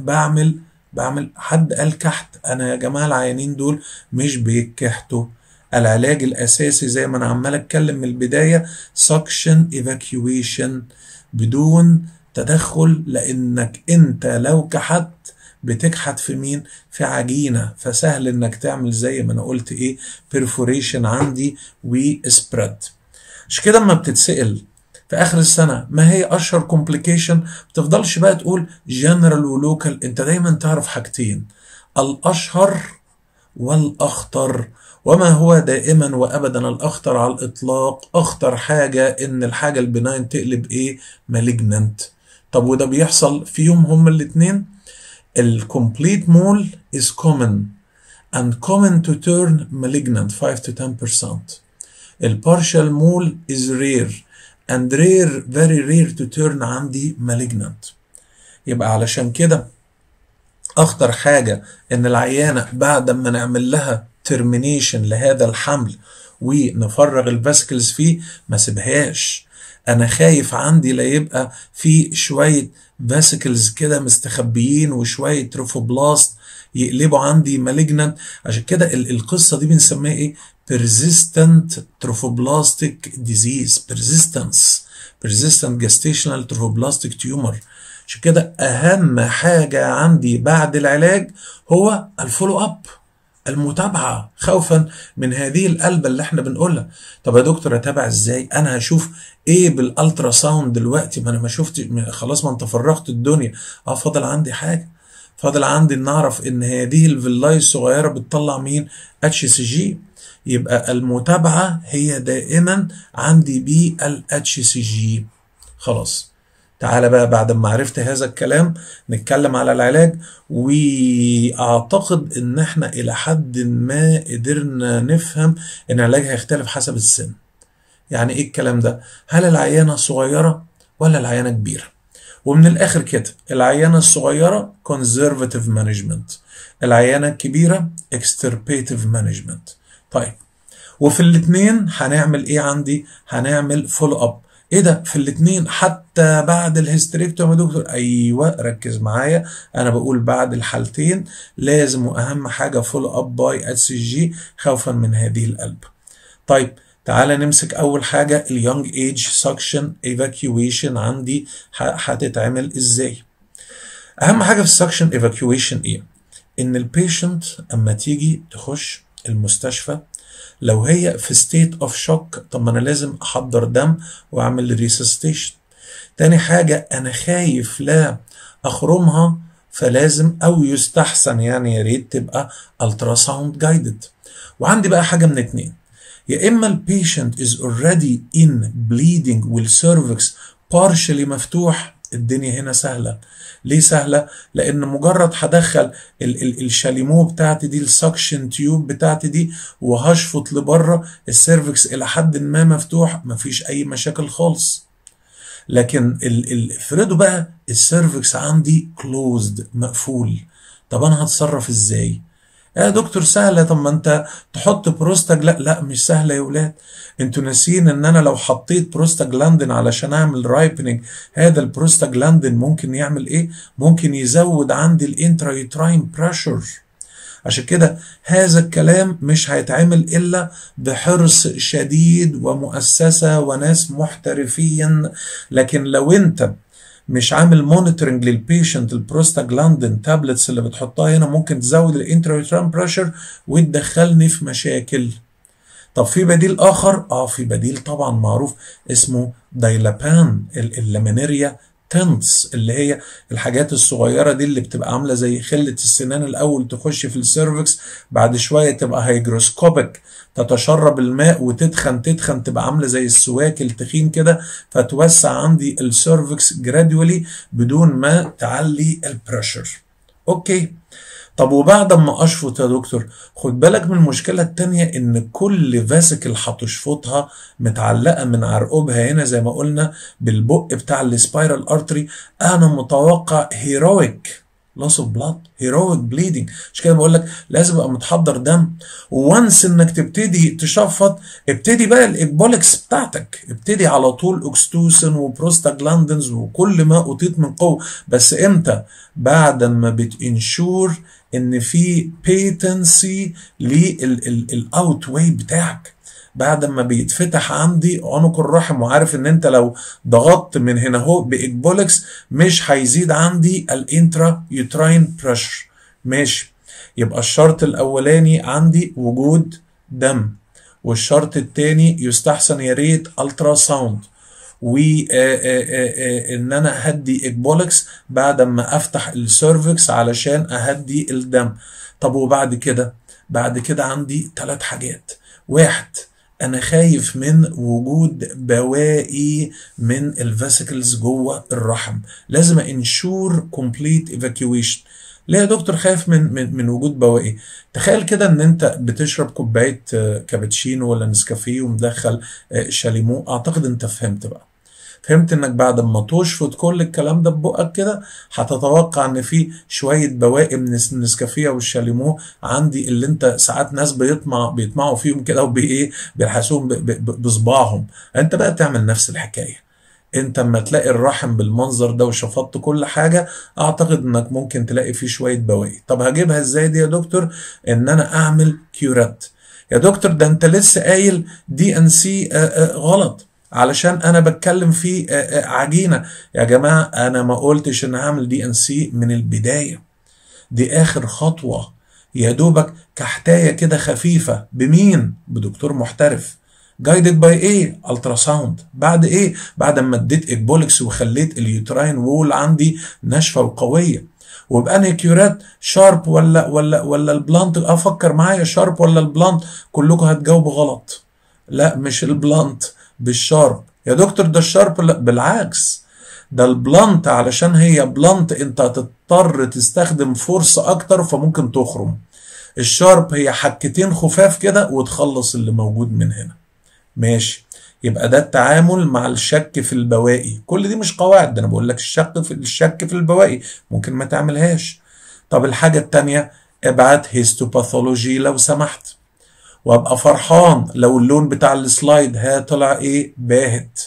بعمل حد قال كحت؟ انا يا جماعه العيانين دول مش بيتكحتوا. العلاج الاساسي زي ما انا عمال اتكلم من البدايه suction evacuation بدون تدخل، لانك انت لو كحت بتكحت في مين؟ في عجينه، فسهل انك تعمل زي ما انا قلت ايه؟ perforation عندي وسبريد. مش كده اما بتتسأل في اخر السنه ما هي اشهر كومبليكيشن، ما تفضلش بقى تقول جنرال ولوكال، انت دايما تعرف حاجتين: الاشهر والاخطر. وما هو دائما وابدا الاخطر على الاطلاق؟ اخطر حاجه ان الحاجه البناين تقلب ايه؟ مالجنانت. طب وده بيحصل فيهم هما الاثنين. الكومبليت مول is common and common to turn malignant 5 to 10%. البارشال مول is rare and rare very rare to turn عندي malignant. يبقى علشان كده اخطر حاجة ان العيانة بعد ما نعمل لها termination لهذا الحمل ونفرغ الفاسكلز فيه ما سيبهاش. انا خايف عندي لا يبقى في شوية فاسكلز كده مستخبيين وشوية تروفوبلاست يقلبوا عندي مالجنانت. عشان كده القصة دي بنسميها ايه؟ persistent trophoblastic disease. persistent gestational trophoblastic tumor. عشان كده اهم حاجة عندي بعد العلاج هو الفولو اب، المتابعة، خوفا من هذه القلبة اللي احنا بنقولها. طب يا دكتور اتابع ازاي؟ انا هشوف ايه بالالترا ساوند دلوقتي؟ ما انا ما شفت، خلاص ما انت فرغت الدنيا. فاضل عندي حاجة، فاضل عندي ان اعرف ان هذه الفيلاي الصغيرة بتطلع مين؟ HCG. يبقى المتابعة هي دائما عندي بالHCG. خلاص تعالى بقى بعد ما عرفت هذا الكلام نتكلم على العلاج. واعتقد ان احنا الى حد ما قدرنا نفهم ان العلاج هيختلف حسب السن. يعني ايه الكلام ده؟ هل العيانة صغيرة ولا العيانة كبيرة؟ ومن الاخر كده العيانة الصغيرة conservative management، العيانة الكبيرة extirpative management. طيب وفي الاثنين هنعمل ايه عندي؟ هنعمل فولو اب. ايه ده في الاثنين حتى بعد الهيستريكتوم يا دكتور؟ ايوه ركز معايا، انا بقول بعد الحالتين لازم واهم حاجه فولو اب باي HCG خوفا من هذه القلب. طيب تعالى نمسك اول حاجه اليونج ايج سكشن ايفاكيويشن. عندي هتتعمل ازاي؟ اهم حاجه في السكشن ايفاكيويشن ايه؟ ان البيشنت اما تيجي تخش المستشفى لو هي في ستيت اوف شوك، طب ما انا لازم احضر دم واعمل ريسستيشن. تاني حاجة أنا خايف لا أخرمها، فلازم أو يستحسن يعني يا ريت تبقى ultrasound guided. وعندي بقى حاجة من اتنين، يا إما البيشنت is already in bleeding والسيرفكس partially مفتوح، الدنيا هنا سهلة. ليه سهلة؟ لأن مجرد هدخل الشاليمو بتاعتي دي، السكشن تيوب بتاعتي دي، وهشفط لبره السيرفكس إلى حد ما مفتوح، مفيش أي مشاكل خالص. لكن افرضوا بقى السيرفكس عندي كلوزد مقفول، طب أنا هتصرف إزاي؟ يا دكتور سهلة، طب ما انت تحط بروستاج. لا مش سهلة يا ولاد، انتوا ناسيين ان انا لو حطيت بروستاجلاندين علشان اعمل رايبنينج، هذا البروستاجلاندين ممكن يعمل ايه؟ ممكن يزود عندي الانترايوتراين بريشر. عشان كده هذا الكلام مش هيتعمل الا بحرص شديد ومؤسسة وناس محترفين. لكن لو انت مش عامل مونيتورنج للبيشنت، البروستاجلاندين تابلتس اللي بتحطها هنا ممكن تزود الانترايوتراين بريشر وتدخلني في مشاكل. طب في بديل اخر؟ في بديل طبعا معروف اسمه دايلابان، اللامينيريا تنس، اللي هي الحاجات الصغيره دي اللي بتبقى عامله زي خله السنان، الاول تخش في السيرفكس، بعد شويه تبقى هيجروسكوبيك، تتشرب الماء وتتخن تبقى عامله زي السواك التخين كده، فتوسع عندي السيرفكس جرادولي بدون ما تعلي البريشر. اوكي، طب وبعد ما اشفط يا دكتور، خد بالك من المشكله الثانيه، ان كل فاسيكل هتشفطها متعلقه من عرقوبها هنا زي ما قلنا بالبق بتاع السبايرال ارتري. انا متوقع هيرويك لوس اوف بلاد، هيرويك بليدنج. عشان كده بقول لك لازم ابقى متحضر دم. وانس انك تبتدي تشفط، ابتدي بقى الاكبولكس بتاعتك، ابتدي على طول اوكستوسن وبروستاجلاندنز وكل ما اوتيت من قوه. بس امتى؟ بعد ما بتنشور ان في بيتنسي للاوت واي بتاعك، بعد ما بيتفتح عندي عنق الرحم، وعارف ان انت لو ضغطت من هنا اهو باكبولكس مش هيزيد عندي الانترا يوتراين بريشر. ماشي، يبقى الشرط الاولاني عندي وجود دم، والشرط الثاني يستحسن يا ريت الترا ساوند، وان انا اهدي اكبولكس بعد ما افتح السيرفكس علشان اهدي الدم. طب وبعد كده؟ بعد كده عندي 3 حاجات. 1، انا خايف من وجود بواقي من الفاسيكلز جوه الرحم، لازم انشور كومبليت ايفاكيويشن. ليه يا دكتور خايف من وجود بواقي؟ تخيل كده ان انت بتشرب كوبايه كابتشينو ولا نسكافيه ومدخل شاليمو. اعتقد انت فهمت بقى، فهمت انك بعد ما تشفط كل الكلام ده ببقك كده هتتوقع ان في شويه بواقي من النسكافيه والشاليمو عندي، اللي انت ساعات ناس بيطمعوا فيهم كده بيلحسوهم بصباعهم. انت بقى تعمل نفس الحكايه. انت اما تلاقي الرحم بالمنظر ده وشفطت كل حاجه، اعتقد انك ممكن تلاقي فيه شويه بواقي. طب هجيبها ازاي دي يا دكتور؟ ان انا اعمل كيورات. يا دكتور ده انت لسه قايل دي ان سي غلط، علشان انا بتكلم في عجينه. يا جماعه انا ما قلتش ان هعمل دي ان سي من البدايه، دي اخر خطوه، يا دوبك كحتايه كده خفيفه. بمين؟ بدكتور محترف. جايدد باي ايه؟ الترا ساوند. بعد ايه؟ بعد ما اديت اكبولكس وخليت اليوتراين وول عندي ناشفه وقويه. وبأنهي كيورات؟ شارب ولا البلانت؟ افكر معايا، شارب ولا البلانت؟ كلكم هتجاوبوا غلط. لا مش البلانت، بالشارب. يا دكتور ده الشارب؟ لا بالعكس، ده البلانت، علشان هي بلانت انت هتضطر تستخدم فرصة اكتر فممكن تخرم. الشارب هي حكتين خفاف كده وتخلص اللي موجود من هنا. ماشي، يبقى ده التعامل مع الشك في البواقي. كل دي مش قواعد، ده انا بقول لك الشك في البواقي ممكن ما تعملهاش. طب الحاجة التانية، ابعت هيستوباثولوجي لو سمحت، وابقى فرحان لو اللون بتاع السلايد طلع ايه؟ باهت،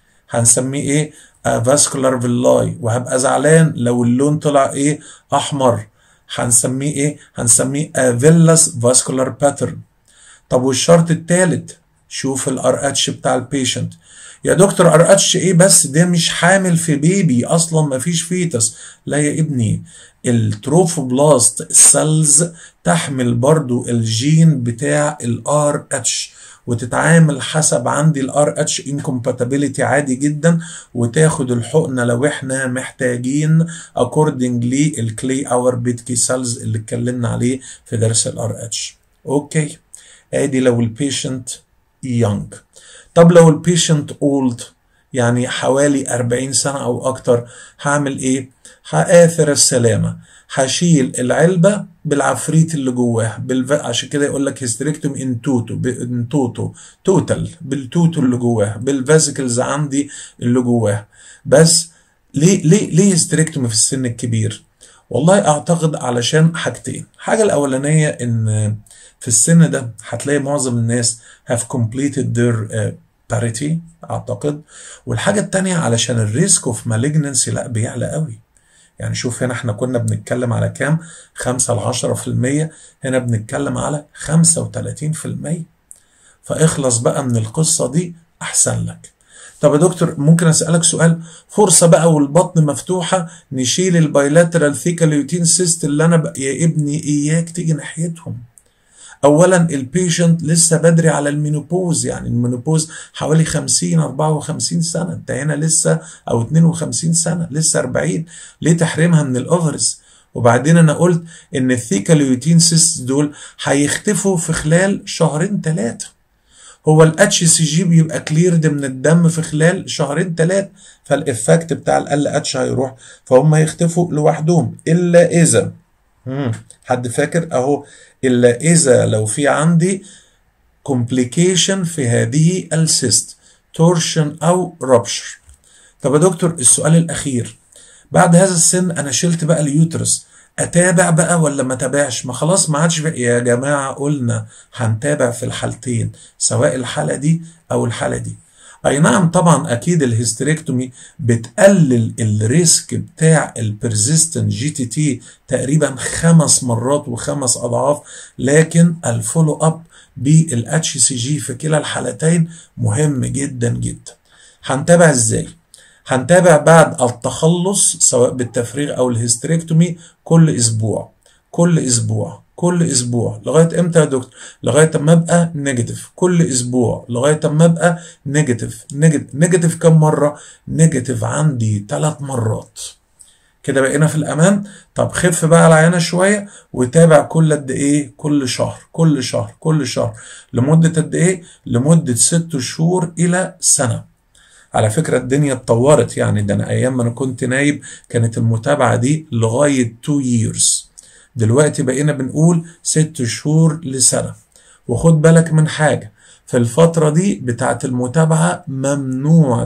هنسميه ايه؟ فاسكولار فيلاي. وهبقى زعلان لو اللون طلع ايه؟ احمر، هنسميه ايه؟ هنسميه فيلاس فاسكولار باترن. طب والشرط الثالث، شوف الار اتش بتاع البيشنت. يا دكتور ار اتش ايه بس؟ ده مش حامل في بيبي اصلا، ما فيش فيتس. لا يا ابني، التروفوبلاست سيلز تحمل برضو الجين بتاع الار اتش، وتتعامل حسب عندي الار اتش انكومباتيبيليتي عادي جدا، وتاخد الحقنه لو احنا محتاجين اكوردنجلي الكلي اور بيتكي سيلز اللي اتكلمنا عليه في درس الار اتش. اوكي، ادي لو البيشنت يونج. طب لو البيشنت اولد، يعني حوالي 40 سنه او اكتر، هعمل ايه؟ هآثر السلامه، هشيل العلبه بالعفريت اللي جواها، عشان كده يقول لك هيستريكتوم ان توتو توتال، بالتوتو اللي جواها، بالفاسيكلز عندي اللي جواها. بس ليه هيستريكتوم في السن الكبير؟ والله اعتقد علشان حاجتين. الحاجه الاولانيه ان في السن ده هتلاقي معظم الناس have completed their parity اعتقد. والحاجه الثانيه علشان الريسك اوف malignancy لا بيعلى قوي. يعني شوف هنا احنا كنا بنتكلم على كام؟ 5 ل 10%، هنا بنتكلم على 35%. فاخلص بقى من القصة دي احسن لك. طب يا دكتور ممكن اسألك سؤال؟ فرصة بقى والبطن مفتوحة نشيل البايلاترال ثيكاليوتين سيست اللي انا يا ابني اياك تيجي ناحيتهم. اولا البيشنت لسه بدري على المينوبوز، يعني المينوبوز حوالي 50 54 سنه، انت هنا لسه او 52 سنه، لسه 40، ليه تحرمها من الاوفرز؟ وبعدين انا قلت ان الثيكاليوتين سيست دول هيختفوا في خلال شهرين 3. هو الاتش سي جي بيبقى كليرد من الدم في خلال شهرين 3، فالافكت بتاع ال اتش هيروح، فهم هيختفوا لوحدهم. الا اذا حد فاكر اهو، إلا إذا لو في عندي complication في هذه السيست، تورشن أو رابشر. طب يا دكتور السؤال الأخير، بعد هذا السن أنا شلت بقى اليوترس، أتابع بقى ولا ما تابعش؟ ما خلاص ما عادش بقى يا جماعة، قلنا هنتابع في الحالتين، سواء الحالة دي أو الحالة دي. اي نعم طبعا اكيد الهيستريكتومي بتقلل الريسك بتاع البرزيستنت جي تي تي تقريبا 5 مرات و5 اضعاف، لكن الفولو اب بالاتش سي جي في كلا الحالتين مهم جدا جدا. هنتابع ازاي؟ هنتابع بعد التخلص سواء بالتفريغ او الهيستريكتومي كل اسبوع كل اسبوع كل اسبوع. لغايه امتى يا دكتور؟ لغايه اما ابقى نيجاتيف كل اسبوع، لغايه اما ابقى نيجاتيف كم مره؟ نيجاتيف عندي 3 مرات. كده بقينا في الامان. طب خف بقى العيانه شويه وتابع كل قد ايه؟ كل شهر كل شهر كل شهر. لمده قد ايه؟ لمده 6 شهور الى سنه. على فكره الدنيا اتطورت، يعني ده انا ايام ما انا كنت نايب كانت المتابعه دي لغايه 2 years، دلوقتي بقينا بنقول 6 شهور لسنة. وخد بالك من حاجة، في الفترة دي بتاعت المتابعة ممنوع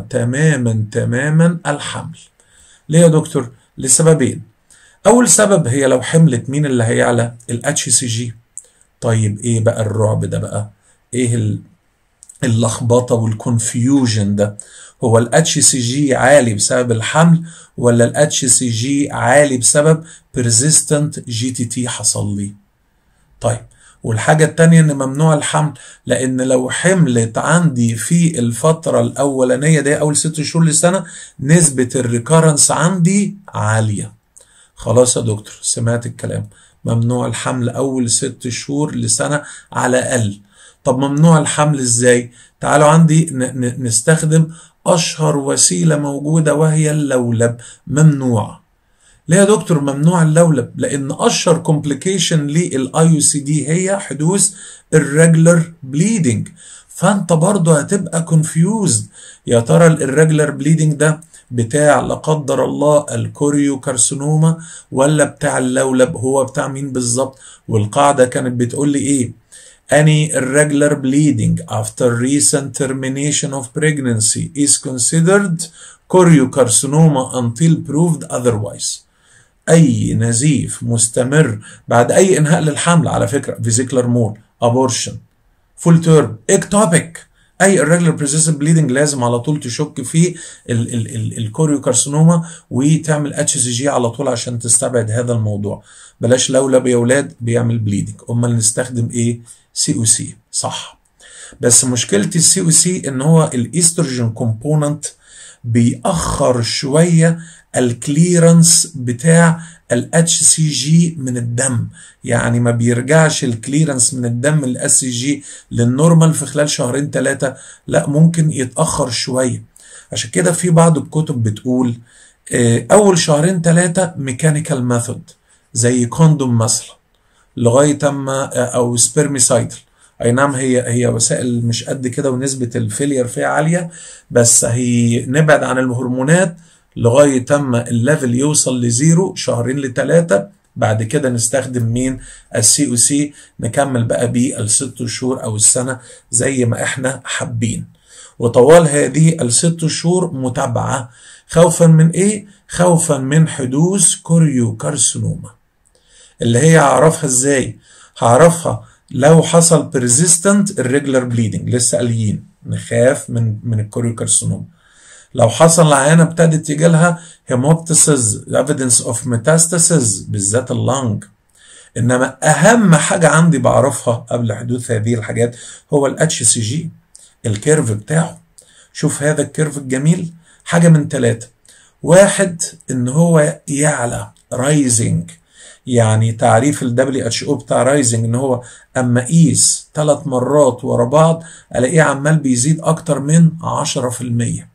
تماما الحمل. ليه يا دكتور؟ لسببين. أول سبب هي لو حملت مين اللي هيعلى؟ الاتش سي جي. طيب ايه بقى الرعب ده بقى؟ ايه اللخبطة والكونفيوجن ده؟ هو الاتش سي جي عالي بسبب الحمل ولا الاتش سي جي عالي بسبب persistent جي تي تي حصل لي؟ طيب والحاجة التانية ان ممنوع الحمل لان لو حملت عندي في الفترة الاولانية دي اول 6 شهور لسنة نسبة الريكارنس عندي عالية. خلاص يا دكتور سمعت الكلام، ممنوع الحمل اول 6 شهور لسنة على الاقل. طب ممنوع الحمل ازاي؟ تعالوا عندي نستخدم اشهر وسيلة موجودة وهي اللولب. ممنوع. ليه يا دكتور ممنوع اللولب؟ لان اشهر كومبليكيشن للاي يو سي دي هي حدوث الريجولار بليدنج. فانت برضه هتبقى كونفيوزد، يا ترى الريجولار بليدنج ده بتاع لا قدر الله الكوريو كارسينوما ولا بتاع اللولب؟ هو بتاع مين بالظبط؟ والقاعدة كانت بتقول لي ايه؟ Any irregular bleeding after recent termination of pregnancy is considered choriocarcinoma until proved otherwise. أي نزيف مستمر بعد أي إنهاء للحمل، على فكرة vesicular mole, abortion, full term, ectopic، أي irregular persistent bleeding لازم على طول تشك في الكوريوكارسينوما وتعمل اتش سي جي على طول عشان تستبعد هذا الموضوع. بلاش لولب يا ولاد بيعمل بليدنج، امال نستخدم ايه؟ سي او سي. صح، بس مشكله السي او سي ان هو الايستروجين كومبوننت بيأخر شويه الكليرنس بتاع الاتش سي جي من الدم، يعني ما بيرجعش الكليرنس من الدم الاس سي جي للنورمال في خلال شهرين ثلاثه، لا ممكن يتاخر شويه. عشان كده في بعض الكتب بتقول اول شهرين ثلاثه ميكانيكال ميثود زي كوندوم مثلا لغايه اما او سبيرميسايدل. اي نعم هي وسائل مش قد كده ونسبه الفيلير فيها عاليه، بس هي نبعد عن الهرمونات لغايه اما الليفل يوصل لزيرو شهرين لثلاثه، بعد كده نستخدم مين؟ السي او سي، نكمل بقى بيه الست شهور او السنه زي ما احنا حابين. وطوال هذه الست شهور متابعه، خوفا من ايه؟ خوفا من حدوث كوريوكارسينوما. اللي هي هعرفها ازاي؟ هعرفها لو حصل persistent irregular bleeding، لسه قايلين نخاف من الكوريوكارسينوما. لو حصل العيانه ابتدت يجي لها هيموبتسيس evidence of metastasis بالذات اللنج. انما اهم حاجه عندي بعرفها قبل حدوث هذه الحاجات هو الاتش سي جي، الكيرف بتاعه. شوف هذا الكيرف الجميل، حاجه من ثلاثه. واحد ان هو يعلى رايزنج، يعني تعريف ال WHO بتاع رايزنج ان هو اما اقيس 3 مرات ورا بعض الاقيه عمال بيزيد اكتر من 10%،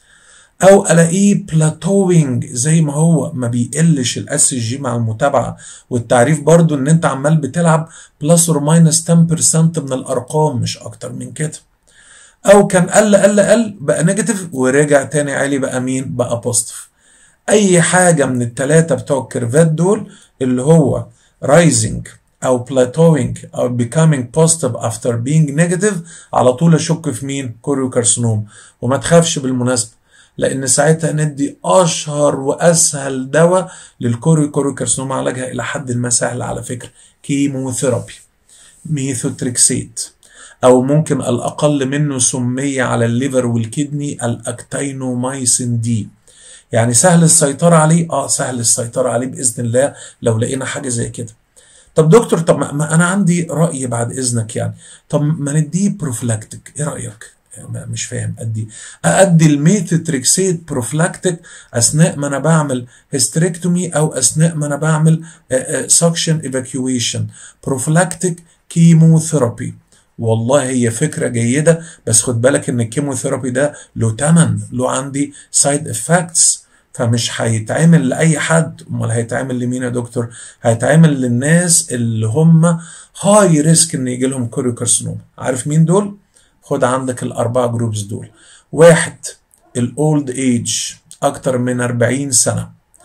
او الاقيه بلاتوينج زي ما هو ما بيقلش الاس جي مع المتابعه. والتعريف برضو ان انت عمال بتلعب بلس اور ماينس 10% من الارقام مش اكتر من كده. او كان قل بقى نيجاتيف ورجع تاني عالي بقى مين؟ بقى بوزيتيف. اي حاجه من الثلاثه بتوع الكيرفات دول اللي هو رايزنج او plateauing او becoming positive after being negative، على طول اشك في مين؟ كوريوكارسينوما. وما تخافش بالمناسبه، لان ساعتها ندي اشهر واسهل دواء للكوريوكارسينوما، علاجها الى حد ما سهل على فكره، كيموثيرابي، ميثوتريكسيت، او ممكن الاقل منه سميه على الليفر والكدني الاكتينومايسين دي. يعني سهل السيطرة عليه؟ سهل السيطرة عليه بإذن الله لو لقينا حاجة زي كده. طب دكتور، طب ما أنا عندي رأي بعد إذنك يعني، طب ما نديه بروفلاكتيك، إيه رأيك؟ مش فاهم. أدي الميثوتريكسيت بروفلاكتيك أثناء ما أنا بعمل هيستريكتومي أو أثناء ما أنا بعمل سكشن ايفاكيويشن، بروفلاكتيك كيموثيرابي. والله هي فكرة جيدة، بس خد بالك ان الكيموثيرابي ده له تمن، له عندي سايد افكتس، فمش هيتعمل لأي حد. امال هيتعمل لمين يا دكتور؟ هيتعمل للناس اللي هم هاي ريسك ان يجي لهم كوريوكارسينوما. عارف مين دول؟ خد عندك الاربعة جروبس دول. واحد، الاولد ايج، اكتر من 40 سنة.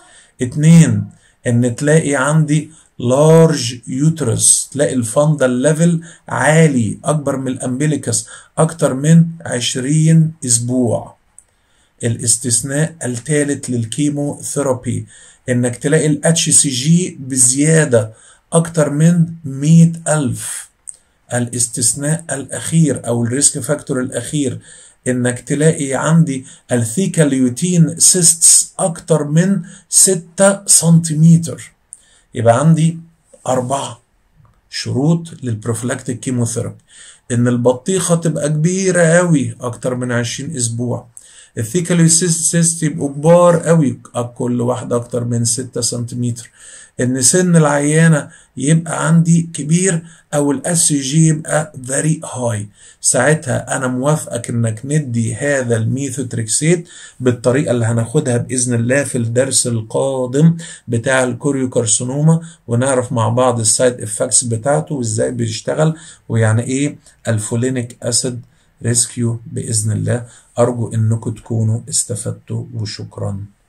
2، ان تلاقي عندي لارج يوترس، تلاقي الفندل ليفل عالي اكبر من الامبليكس اكتر من 20 اسبوع. الاستثناء الثالث للكيمو ثيرابي انك تلاقي الاتش سي جي بزياده اكتر من 100,000. الاستثناء الاخير او الريسك فاكتور الاخير انك تلاقي عندي الثيكاليوتين سيستس اكتر من 6 سنتيمتر. يبقى عندي 4 شروط للبروفلاكتيك كيموثيرابي: ان البطيخه تبقى كبيره قوي اكتر من 20 اسبوع، الثيكاليوسيست يبقوا كبار قوي كل واحده اكتر من 6 سنتيمتر، ان سن العيانه يبقى عندي كبير، او الاس جي يبقى فيري هاي. ساعتها انا موافقك انك ندي هذا الميثوتريكسيت بالطريقه اللي هناخدها باذن الله في الدرس القادم بتاع الكوريوكارسينوما، ونعرف مع بعض السايد افكتس بتاعته وازاي بيشتغل ويعني ايه الفولينيك اسيد ريسكيو باذن الله. ارجو انكم تكونوا استفدتوا، وشكرا.